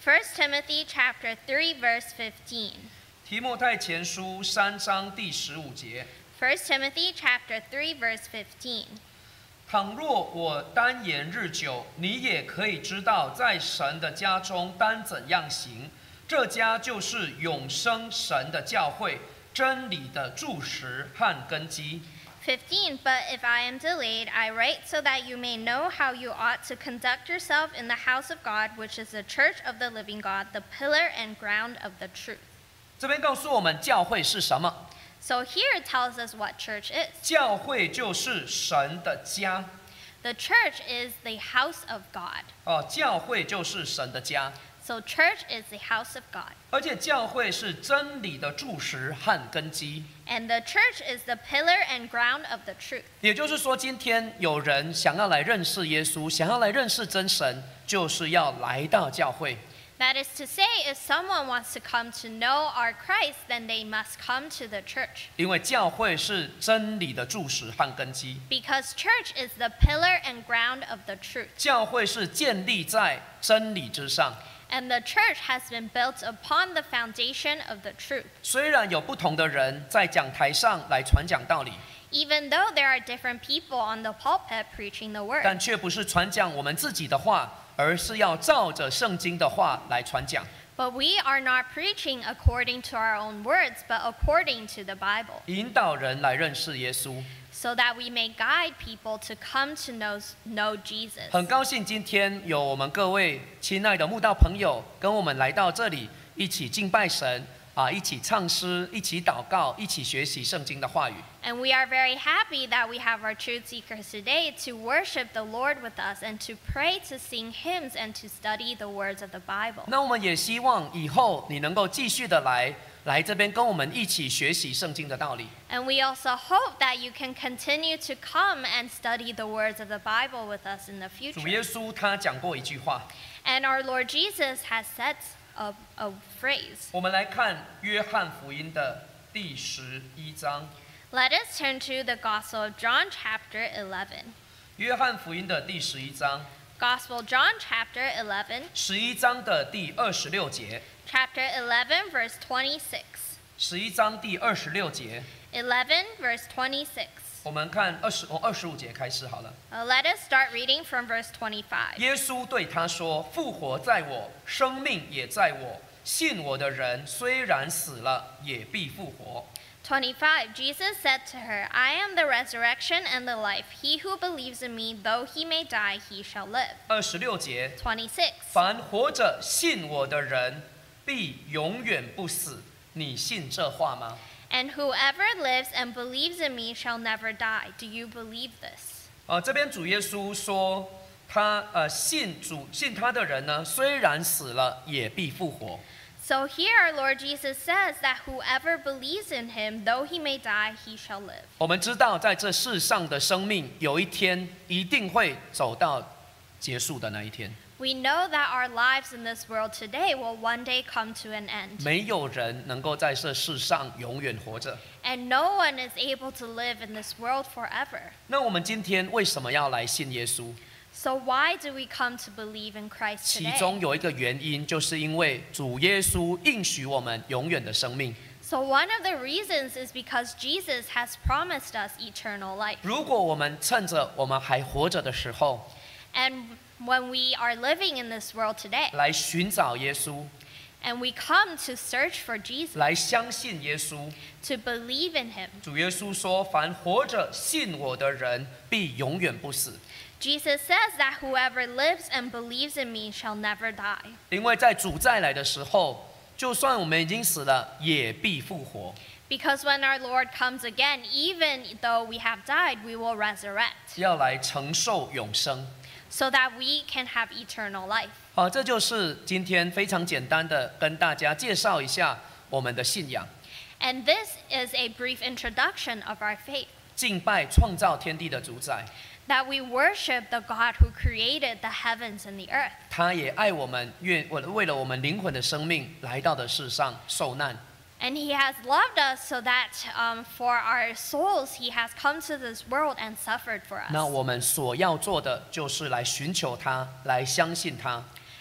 First Timothy chapter three verse fifteen. 提摩太前书三章第十五节。 First Timothy chapter three verse fifteen. 倘若我单言日久，你也可以知道，在神的家中当怎样行。这家就是永生神的教会，真理的柱石和根基。 fifteen. But if I am delayed, I write so that you may know how you ought to conduct yourself in the house of God, which is the church of the living God, the pillar and ground of the truth. 这边告诉我们，教会是什么？ So here it tells us what church is. 教会就是神的家。 The church is the house of God. 哦，教会就是神的家。 So church is the house of God. 而且教会是真理的柱石和根基。 And the church is the pillar and ground of the truth. 也就是说，今天有人想要来认识耶稣，想要来认识真神，就是要来到教会。 That is to say, if someone wants to come to know our Christ, then they must come to the church. 因为教会是真理的柱石和根基。 Because church is the pillar and ground of the truth. 教会是建立在真理之上。 And the church has been built upon the foundation of the truth. 虽然有不同的人在讲台上来传讲道理， Even though there are different people on the pulpit preaching the word. 但却不是传讲我们自己的话，而是要照着圣经的话来传讲。 But we are not preaching according to our own words, but according to the Bible. 引导人来认识耶稣。 So that we may guide people to come to know, know Jesus. 很高兴今天有我们各位亲爱的慕道朋友跟我们来到这里，一起敬拜神啊，一起唱诗，一起祷告，一起学习圣经的话语。 And we are very happy that we have our truth seekers today to worship the Lord with us and to pray, to sing hymns, and to study the words of the Bible. 那我们也希望以后你能够继续的来来这边跟我们一起学习圣经的道理。 And we also hope that you can continue to come and study the words of the Bible with us in the 主耶 future. 稣他讲过一句话， And our Lord Jesus has said a, a phrase. 我们来看约翰福音的第十一章。 Let us turn to the Gospel of John chapter eleven. 约翰福音的第十一章， Gospel John chapter eleven, 十一章的第二十六节， chapter eleven verse twenty-six. 十一章第二十六节， eleven verse twenty-six. 我们看二十从二十五节开始好了。 Uh, let us start reading from verse twenty-five. 耶稣对他说：“复活在我，生命也在我。信我的人，虽然死了，也必复活。” twenty-five. Jesus said to her, I am the resurrection and the life. He who believes in me, though he may die, he shall live. 二十六节， twenty-six. 凡活着信我的人，必永远不死。你信这话吗？ And whoever lives and believes in me shall never die. Do you believe this? 呃，这边主耶稣说，他呃信主信他的人呢，虽然死了，也必复活。 So here our Lord Jesus says that whoever believes in him, though he may die, he shall live. 我们知道，在这世上的生命，有一天一定会走到结束的那一天。 We know that our lives in this world today will one day come to an end. 没有人能够在这世上永远活着。 And no one is able to live in this world forever. 那我们今天为什么要来信耶稣？ So why do we come to believe in Christ 其 today? 中有一个原因，就是因为主耶稣应许我们永远的生命。 So one of the reasons is because Jesus has promised us eternal life. 如果我们趁着我们还活着的时候， And when we are living in this world today, 来寻找耶稣， and we come to search for Jesus, 来相信耶稣。 to believe in him, 主耶稣说：“凡活着信我的人，必永远不死。” Jesus says that whoever lives and believes in me shall never die. 因为在主再来的时候，就算我们已经死了，也必复活。 Because when our Lord comes again, even though we have died, we will resurrect, 要来承受永生。 so that we can have eternal life. 好，这就是今天非常简单的跟大家介绍一下我们的信仰。 And this is a brief introduction of our faith, 敬拜创造天地的主宰， that we worship the God who created the heavens and the earth. 他也爱我们，愿为了我们灵魂的生命来到的世上受难。 And he has loved us so that um, for our souls he has come to this world and suffered for 那 us. 我们所要做的就是来寻求他，来相信他。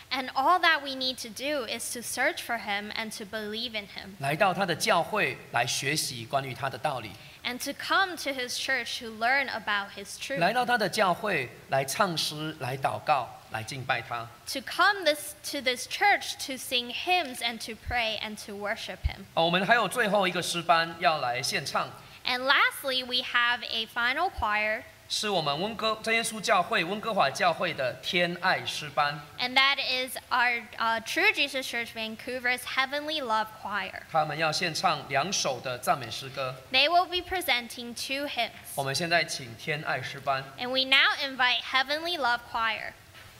And all that we need to do is to search for him and to believe in him. 来到他的教会来学习关于他的道理， And to come to his church to learn about his truth. 来到他的教会来唱诗、来祷告、来敬拜他。 To come this, to this church to sing hymns and to pray and to worship him. 哦，我们还有最后一个诗班要来献唱， And lastly, we have a final choir, 是我们温哥真耶稣教会温哥华教会的天爱诗班， and that is our uh, True Jesus Church Vancouver's Heavenly Love Choir. 他们要献唱两首的赞美诗歌。 They will be presenting two hymns. 我们现在请天爱诗班。 And we now invite Heavenly Love Choir.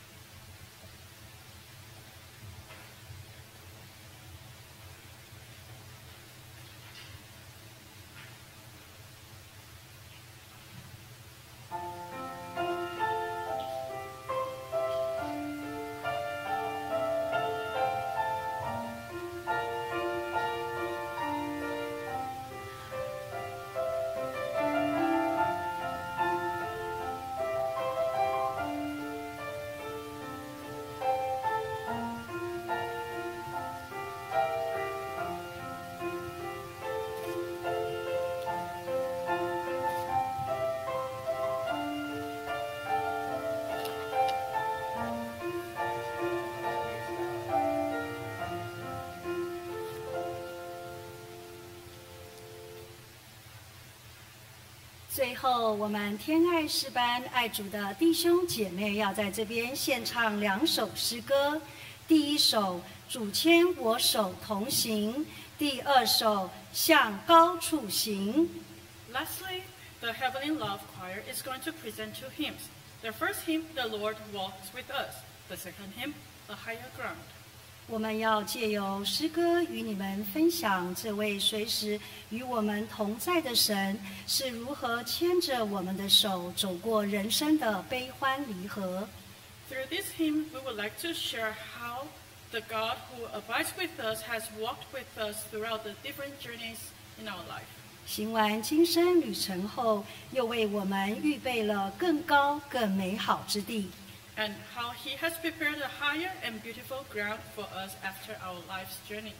“最后，我们天爱诗班爱主的弟兄姐妹要在这边献唱两首诗歌。第一首《主牵我手同行》，第二首《向高处行》。 Lastly, the Heavenly Love Choir is going to present two hymns. The first hymn, The Lord Walks With Us. The second hymn, A Higher Ground. 我们要借由诗歌与你们分享这位随时与我们同在的神是如何牵着我们的手走过人生的悲欢离合。 Through this hymn, we would like to share how the God who abides with us has walked with us throughout the different journeys in our life. 行完今生旅程后，又为我们预备了更高、更美好之地。 And how He has prepared a higher and beautiful ground for us after our life's journey.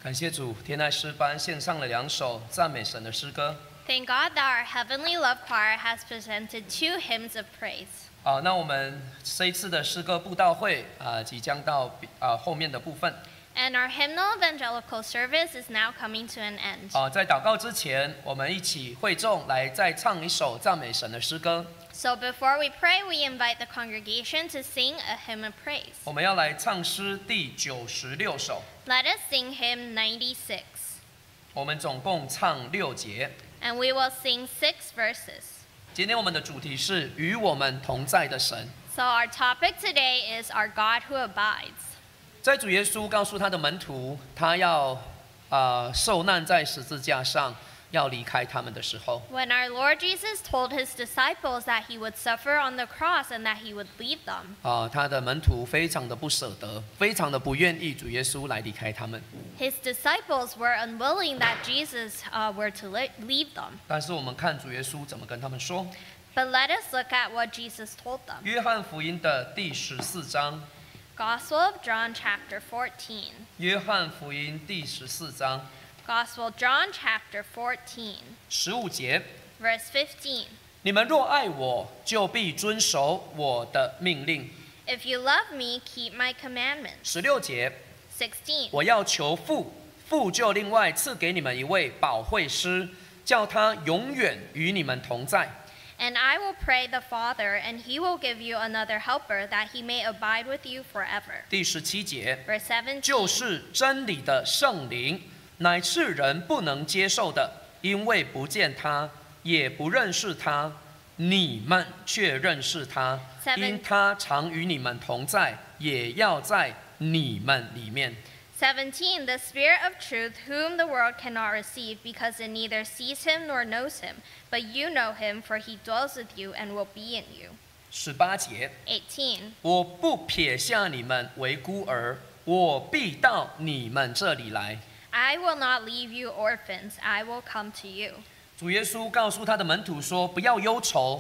感谢主，天籁诗班献上了两首赞美神的诗歌。 Thank God that our Heavenly Love Choir has presented two hymns of praise. 好，那我们这一次的诗歌布道会啊、呃，即将到啊、呃、后面的部分。 And our hymnal evangelical service is now coming to an end. 啊、在祷告之前，我们一起会众来再唱一首赞美神的诗歌。 So before we pray, we invite the congregation to sing a hymn of praise. 我们要来唱诗第九十六首， Let us sing hymn ninety-six. 我们总共唱六节。 And we will sing six verses. 今天我们的主题是与我们同在的神。 So our topic today is our God who abides. 在主耶稣告诉他的门徒，他要呃受难在十字架上，要离开他们的时候， When our Lord Jesus told his disciples that he would suffer on the cross and that he would leave them, 啊、他的门徒非常的不舍得，非常的不愿意主耶稣来离开他们。 his disciples were unwilling that Jesus uh, were to le- leave them. 但是我们看主耶稣怎么跟他们说。 But let us look at what Jesus told them. 约翰福音的第十四章， Gospel of John chapter fourteen. 约翰福音第十四章 Gospel of John chapter fourteen, 十五节： verse fifteen. 你们若爱我，就必遵守我的命令。 If you love me, keep my commandments. 十六节： sixteen. 我要求父，父就另外赐给你们一位保惠师，叫他永远与你们同在。 And I will pray the Father, and he will give you another helper, that he may abide with you forever. 第十七节， Verse seventeen. 就是真理的圣灵，乃是人不能接受的，因为不见他，也不认识他。你们却认识他， Seven- 因他常与你们同在，也要在你们里面。 seventeen. The Spirit of truth, whom the world cannot receive, because it neither sees him nor knows him. But you know him, for he dwells with you and will be in you. 十八节， eighteen. 我不撇下你们为孤儿，我必到你们这里来。 I will not leave you orphans, I will come to you. 主耶稣告诉他的门徒说：“不要忧愁。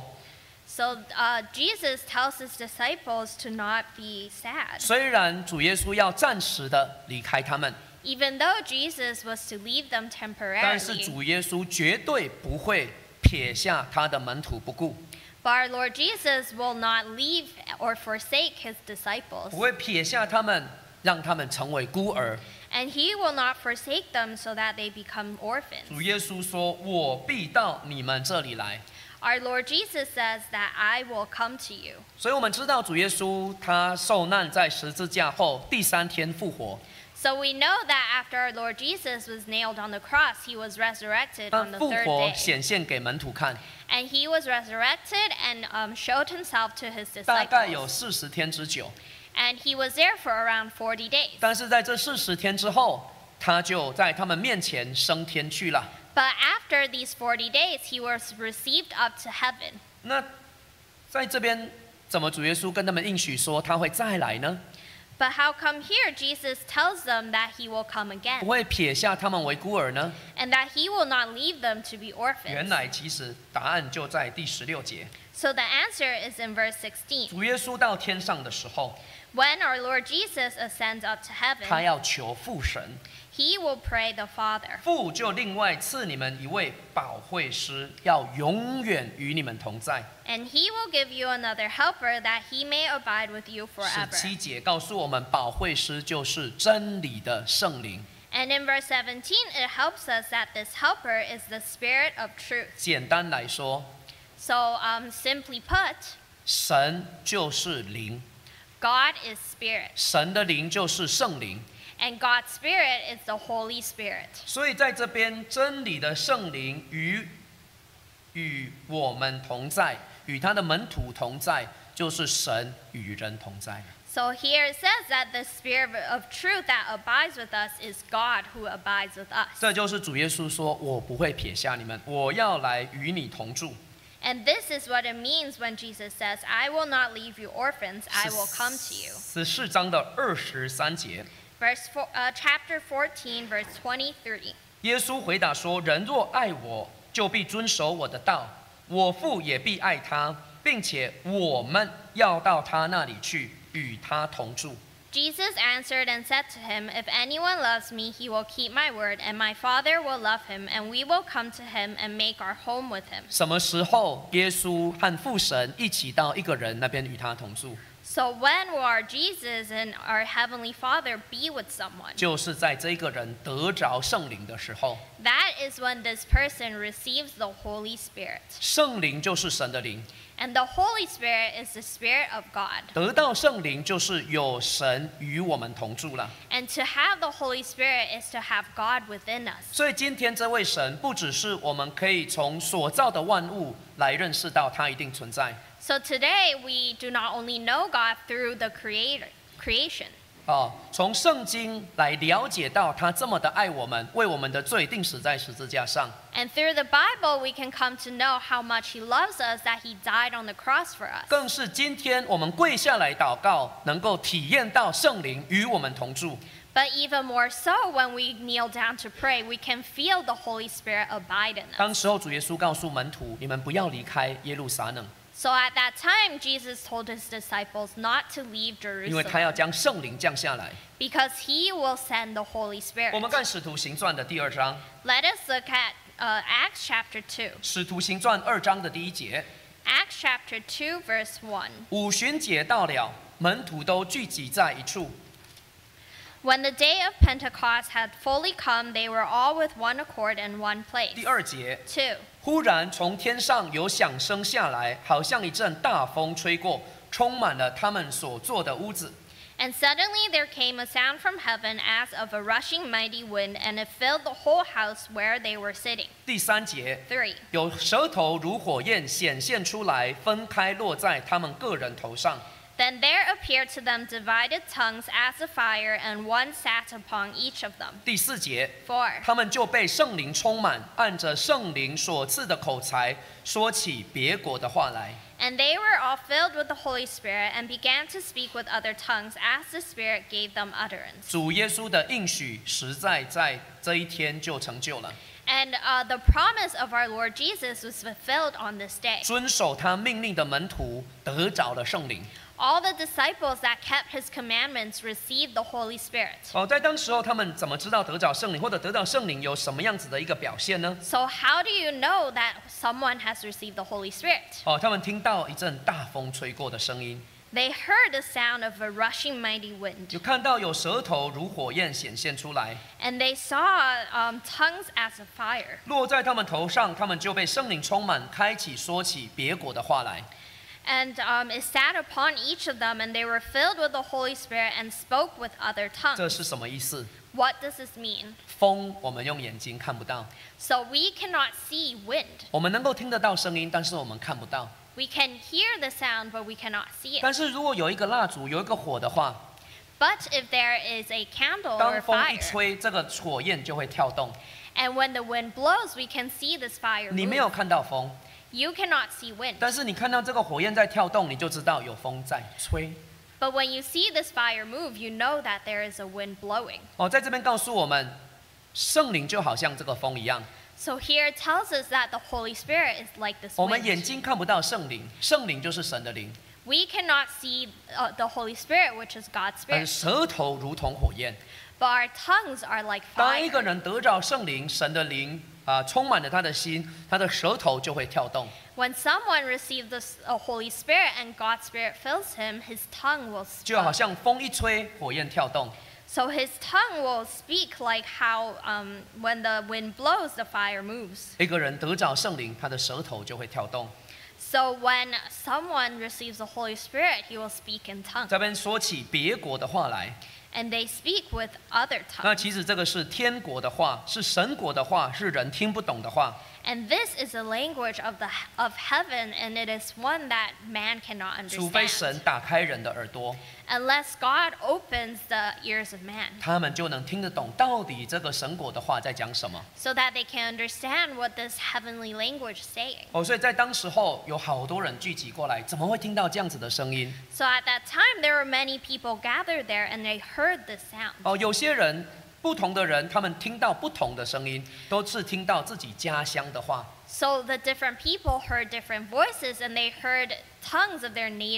So uh, Jesus tells his disciples to not be sad. 虽然主耶稣要暂时的离开他们， Even though Jesus was to leave them 但是 temporarily, 主耶稣绝对不会撇下他的门徒不顾， but our Lord Jesus will not leave or forsake his disciples. 不会撇下他们，让他们成为孤儿。 And he will not forsake them so that they become 主 orphans. 耶稣说：“我必到你们这里来。 Our Lord Jesus says that I will come to you. ” 所以我们知道主耶稣他受难在十字架后，第三天复活。 So we know that after our Lord Jesus was nailed on the cross, he was resurrected 他 on the 复 third 活 day. 显现给门徒看， And he was resurrected and um, showed himself to his 大概有 disciples. 四十天之久。 And he was there for around forty days. 但是在这四十天之后，他就在他们面前升天去了。 But after these forty days, he was received up to heaven. 那在这边，怎么主耶稣跟他们应许说他会再来呢？ But how come here Jesus tells them that he will come 不 again 会撇下他们为孤儿呢？ and that he will not leave them to be 原 orphans? 来其实答案就在第十六节。 So the answer is in verse sixteen. 主耶稣到天上的时候， When our Lord Jesus ascends up to 他 heaven, 要求父神， he will pray the Father. 父就另外赐你们一位保惠师，要永远与你们同在。 And he will give you another helper that he may abide with you 十 forever. 七节告诉我们，保惠师就是真理的圣灵。 And in verse seventeen, it helps us that this helper is the Spirit of truth. 简单来说， So, um, simply put, 神就是灵， God is Spirit, 神的灵就是圣灵。 and God's Spirit is the Holy Spirit. 所以在这边，真理的圣灵与与我们同在，与他的门徒同在，就是神与人同在。 So here it says that the Spirit of truth that abides with us is God who abides with us. 这就是主耶稣说：“我不会撇下你们，我要来与你同住。” And this is what it means when Jesus says, I will not leave you orphans, I will come to you. 十四章的二十三节， Verse four, uh, chapter fourteen, verse twenty-three. 耶稣回答说：“人若爱我，就必遵守我的道，我父也必爱他，并且我们要到他那里去，与他同住。” Jesus answered and said to him, If anyone loves me, he will keep my word, and my Father will love him, and we will come to him and make our home with him. 什么时候耶稣和父神一起到一个人那边与他同住？ So when will our Jesus and our Heavenly Father be with someone? 就是在这个人得着圣灵的时候。 That is when this person receives the Holy Spirit. 圣灵就是神的灵， And the Holy Spirit is the Spirit of God. 得到圣灵就是有神与我们同住了。 And to have the Holy Spirit is to have God within us. 所以今天这位神不只是我们可以从所造的万物来认识到他一定存在。 So today we do not only know God through the creator, creation. 哦，从圣经来了解到他这么的爱我们，为我们的罪定死在十字架上。 And through the Bible we can come to know how much He loves us, that He died on the cross for us. 更是今天我们跪下来祷告，能够体验到圣灵与我们同住。 But even more so, when we kneel down to pray, we can feel the Holy Spirit abide in us. 当时候主耶稣告诉门徒：“你们不要离开耶路撒冷。” So at that time, Jesus told His disciples not to leave 因为他要 Jerusalem 将圣灵降下来。 because He will send the Holy 我们 Spirit. 看使徒行传的第二章， Let us look at uh, Acts chapter two. 使徒行传二章的第一节， Acts chapter two, verse one. 五旬节到了，门徒都聚集在一处。 When the day of Pentecost had fully come, they were all with one accord in one place. 第二节， Two. 忽然从天上有响声下来，好像一阵大风吹过，充满了他们所坐的屋子。 And suddenly there came a sound from heaven as of a rushing mighty wind, and it filled the whole house where they were sitting. 第三节， Three. 有舌头如火焰显现出来，分开落在他们个人头上。 Then there appeared to them divided tongues as a fire, and one sat upon each of them. 第四节， Four. 他们就被圣灵充满，按着圣灵所赐的口才，说起别国的话来。 And they were all filled with the Holy Spirit and began to speak with other tongues as the Spirit gave them utterance. 主耶稣的应许实在在这一天就成就了。 And uh, the promise of our Lord Jesus was fulfilled on this day. 遵守他命令的门徒得着了圣灵。 All the disciples that kept His commandments received the Holy Spirit. 哦，在当时候他们怎么知道得着圣灵，或者得到圣灵有什么样子的一个表现呢？ So how do you know that someone has received the Holy Spirit? 哦，他们听到一阵大风吹过的声音， They heard the sound of a rushing mighty wind. 有看到有舌头如火焰显现出来， And they saw um, tongues as a fire. 落在他们头上，他们就被圣灵充满，开启说起别国的话来。 And um, it sat upon each of them, and they were filled with the Holy Spirit and spoke with other 这 tongues. 是什么意思？ What does this mean? 风我们用眼睛看不到， So we cannot see wind. 我们能够听得到声音，但是我们看不到。 We can hear the sound, but we cannot see it. 但是如果有一个蜡烛，有一个火的话， But if there is a candle or 当风一 fire, 吹，这个火焰就会跳动。 and when the wind blows, we can see this fire 你没有 move. 看到风， You cannot see wind. 但是你看到这个火焰在跳动，你就知道有风在吹。 But when you see this fire move, you know that there is a wind blowing. 哦，在这边告诉我们，圣灵就好像这个风一样， So here it tells us that the Holy Spirit is like this 我们眼 wind. 睛看不到圣灵，圣灵就是神的灵， We cannot see uh, the Holy Spirit, which is God's 但 Spirit. 是舌头如同火焰。 But our tongues are like 当一个 fire. 人得着圣灵，神的灵啊、充满了他的心，他的舌头就会跳动。 When someone receives the uh, Holy Spirit and God's Spirit fills him, his tongue will 就好 speak. 像风一吹，火焰跳动。 So his tongue will speak like how um, when the wind blows, the fire moves. 一个人得着圣灵，他的舌头就会跳动。 So when someone receives the Holy Spirit, he will speak in tongues. 这边说起别国的话来， And they speak with other 那 tongues. 其实这个是天国的话，是神国的话，是人听不懂的话。 And this is a language of the of heaven, and it is one that man cannot 除非神 understand. 打开人的耳朵， Unless God opens the ears of man, 他们就能听得懂到底这个神国的话在讲什么。 so that they can understand what this heavenly language is saying. 哦，所以在当时候有好多人聚集过来，怎么会听到这样子的声音？ So at that time, there were many people gathered there, and they heard the sound. 哦，有些人。不同的人，他们听到不同的声音，都是听到自己家乡的话。 So the different people heard different voices, and they heard tongues of their native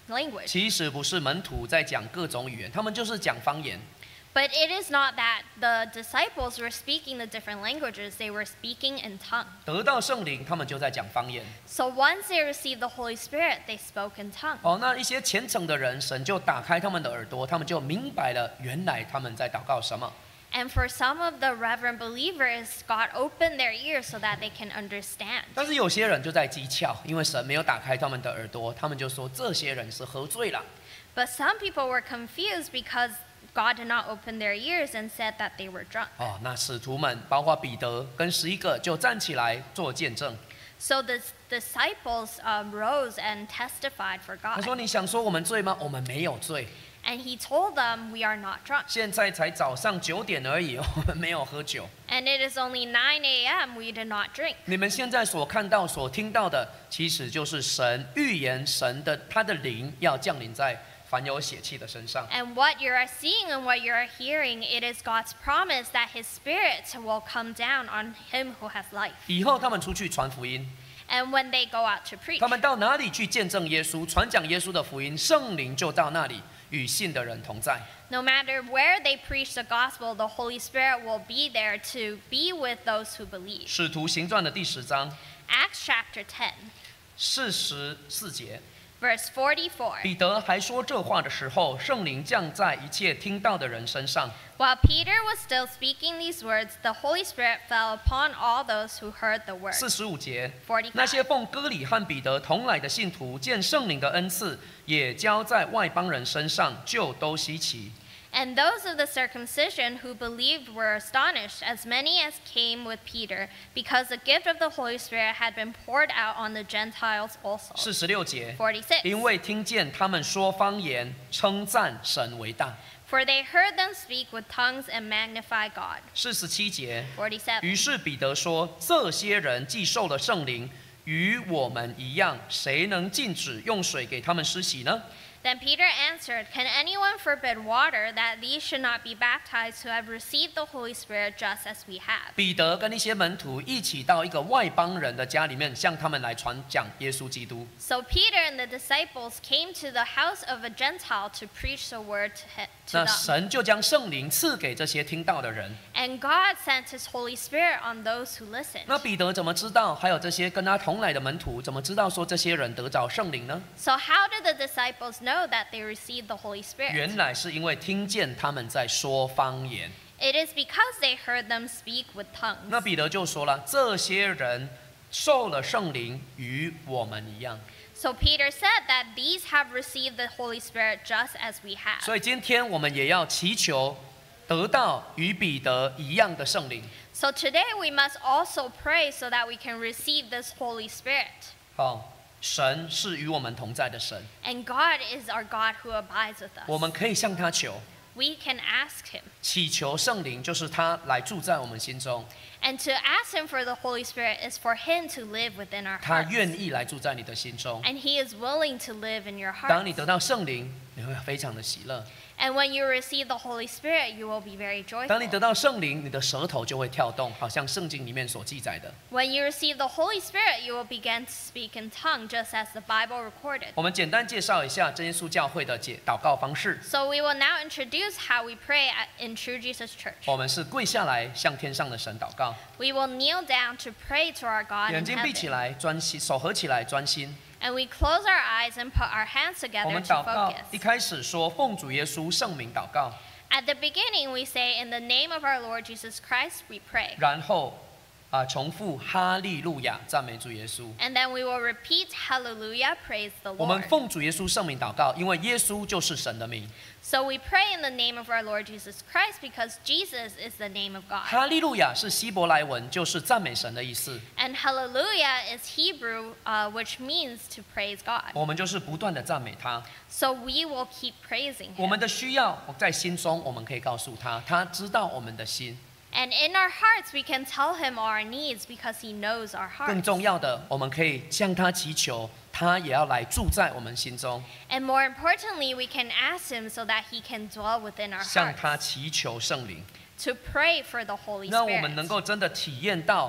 language. 其实不是门徒在讲各种语言，他们就是讲方言。 But it is not that the disciples were speaking the different languages, they were speaking in tongue. 得到圣灵，他们就在讲方言。 So once they received the Holy Spirit, they spoke in tongue. 哦，那一些虔诚的人，神就打开他们的耳朵，他们就明白了原来他们在祷告什么。 And for some of the reverent believers, God opened their ears so that they can understand. 但是有些人就在讥诮，因为神没有打开他们的耳朵，他们就说这些人是喝醉了。 But some people were confused because God did not open their ears and said that they were drunk. 哦，那使徒们，包括彼得跟十一个，就站起来做见证。 So the disciples um, rose and testified for 他说：“ God. 你想说我们醉吗？我们没有醉。 And he told them, we are not drunk. 现在才早上九点而已，我们没有喝酒。 And it is only nine a m we did not drink. 你们现在所看到、所听到的，其实就是神预言神的他的灵要降临在凡有血气的身上。 And what you are seeing and what you are hearing, it is God's promise that his spirit will come down on him who has life. 以后他们出去传福音， And when they go out to preach, 他们到哪里去见证耶稣、传讲耶稣的福音，圣灵就到那里与信的人同在。 no matter where they preach the gospel, the Holy Spirit will be there to be with those who believe. 使徒行传的第十章 Acts chapter ten, 四十四节， verse forty-four. 彼得还说这话的时候，圣灵降在一切听到的人身上。 While Peter was still speaking these words, the Holy Spirit fell upon all those who heard the word. 四十五节， forty-five. 那些奉割礼和彼得同来的信徒，见圣灵的恩赐也交在外邦人身上，就都稀奇。 And those of the circumcision who believed were astonished, as many as came with Peter, because the gift of the Holy Spirit had been poured out on the Gentiles also. 四十六节， forty-six. 因为听见他们说方言，称赞神为大。 For they heard them speak with tongues and magnify God. 四十七节， forty-seven. 于是彼得说：“这些人既受了圣灵，与我们一样，谁能禁止用水给他们施洗呢？” Then Peter answered, Can anyone forbid water that these should not be baptized who have received the Holy Spirit just as we have? 彼得跟一些门徒一起到一个外邦人的家里面，向他们来传讲耶稣基督。 So Peter and the disciples came to the house of a Gentile to preach the word to, him, to 那 them. 神就将圣灵赐给这些听到的人。 And God sent his Holy Spirit on those who listened. 那彼得怎么知道？还有这些跟他同来的门徒怎么知道说这些人得着圣灵呢？ So how did the disciples know that they received the Holy Spirit? 原来是因为听见他们在说方言。 It is because they heard them speak with tongues. 那彼得就说了：这些人受了圣灵，与我们一样。 So Peter said that these have received the Holy Spirit just as we have. 所以今天我们也要祈求得到与彼得一样的圣灵。 So today we must also pray so that we can receive this Holy Spirit. 好，神是与我们同在的神， And God is our God who abides with 我 us. 们可以向他求， We can ask him. 祈求圣灵，就是他来住在我们心中， And to ask him for the Holy Spirit is for him to live within our 他 hearts. 愿意来住在你的心中。 And he is willing to live in your 当 heart. 你得到圣灵，你会非常的喜乐。 And when you receive the Holy Spirit, you will be very 当你得 joyful. 到圣灵，你的舌头就会跳动，好像圣经里面所记载的。 When you receive the Holy Spirit, you will begin to speak in tongue, just as the Bible recorded. 我们简单介绍一下真耶稣教会的解祷告方式。 So we will now introduce how we pray at, in True Jesus Church. 我们是跪下来向天上的神祷告， We will kneel down to pray to our God 眼 in 睛闭起 heaven. 来专心，手合起来专心。 And we close our eyes and put our hands 我 together 们 to 祷告，一 focus. 开始说奉主耶稣圣名祷告， At the beginning, we say, In the name of our Lord Jesus Christ, we pray. 然后啊、重复哈利路亚，赞美主耶稣。 And then we will repeat Hallelujah, praise the 我们 Lord. 奉主耶稣圣名祷告，因为耶稣就是神的名。 So we pray in the name of our Lord Jesus Christ because Jesus is the name of God. 哈利路亚是希伯来文，就是赞美神的意思。 And Hallelujah is Hebrew, uh, which means to praise God. 我们就是不断的赞美他。 So we will keep praising 我们 Him. 的需要在心中，我们可以告诉他，他知道我们的心。 And in our hearts, we can tell Him our needs because He knows our 更 hearts. 重要的，我们可以向他祈求，他也要来住在我们心中， And more importantly, we can ask Him so that He can dwell within our 向他 hearts. 祈求圣灵， To pray for the Holy 让我们能 Spirit. 够真的体验到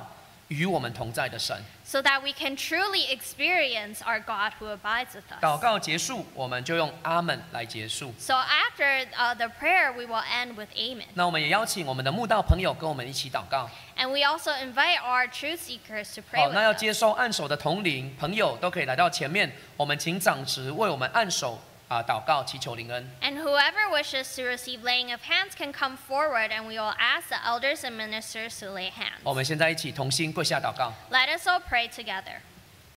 与我们同在的神。 so that we can truly experience our God who abides with 祷 us. 告结束，我们就用阿门来结束。 So after uh, the prayer, we will end with Amen. 那我们也邀请我们的慕道朋友跟我们一起祷告。 And we also invite our truth seekers to pray 好， with 那要 us. 接受按手的同龄朋友都可以来到前面，我们请长执为我们按手啊祷告，祈求灵恩。 And whoever wishes to receive laying of hands can come forward, and we will ask the elders and ministers to lay hands. 我们现在一起同心跪下祷告。 Let us all pray together.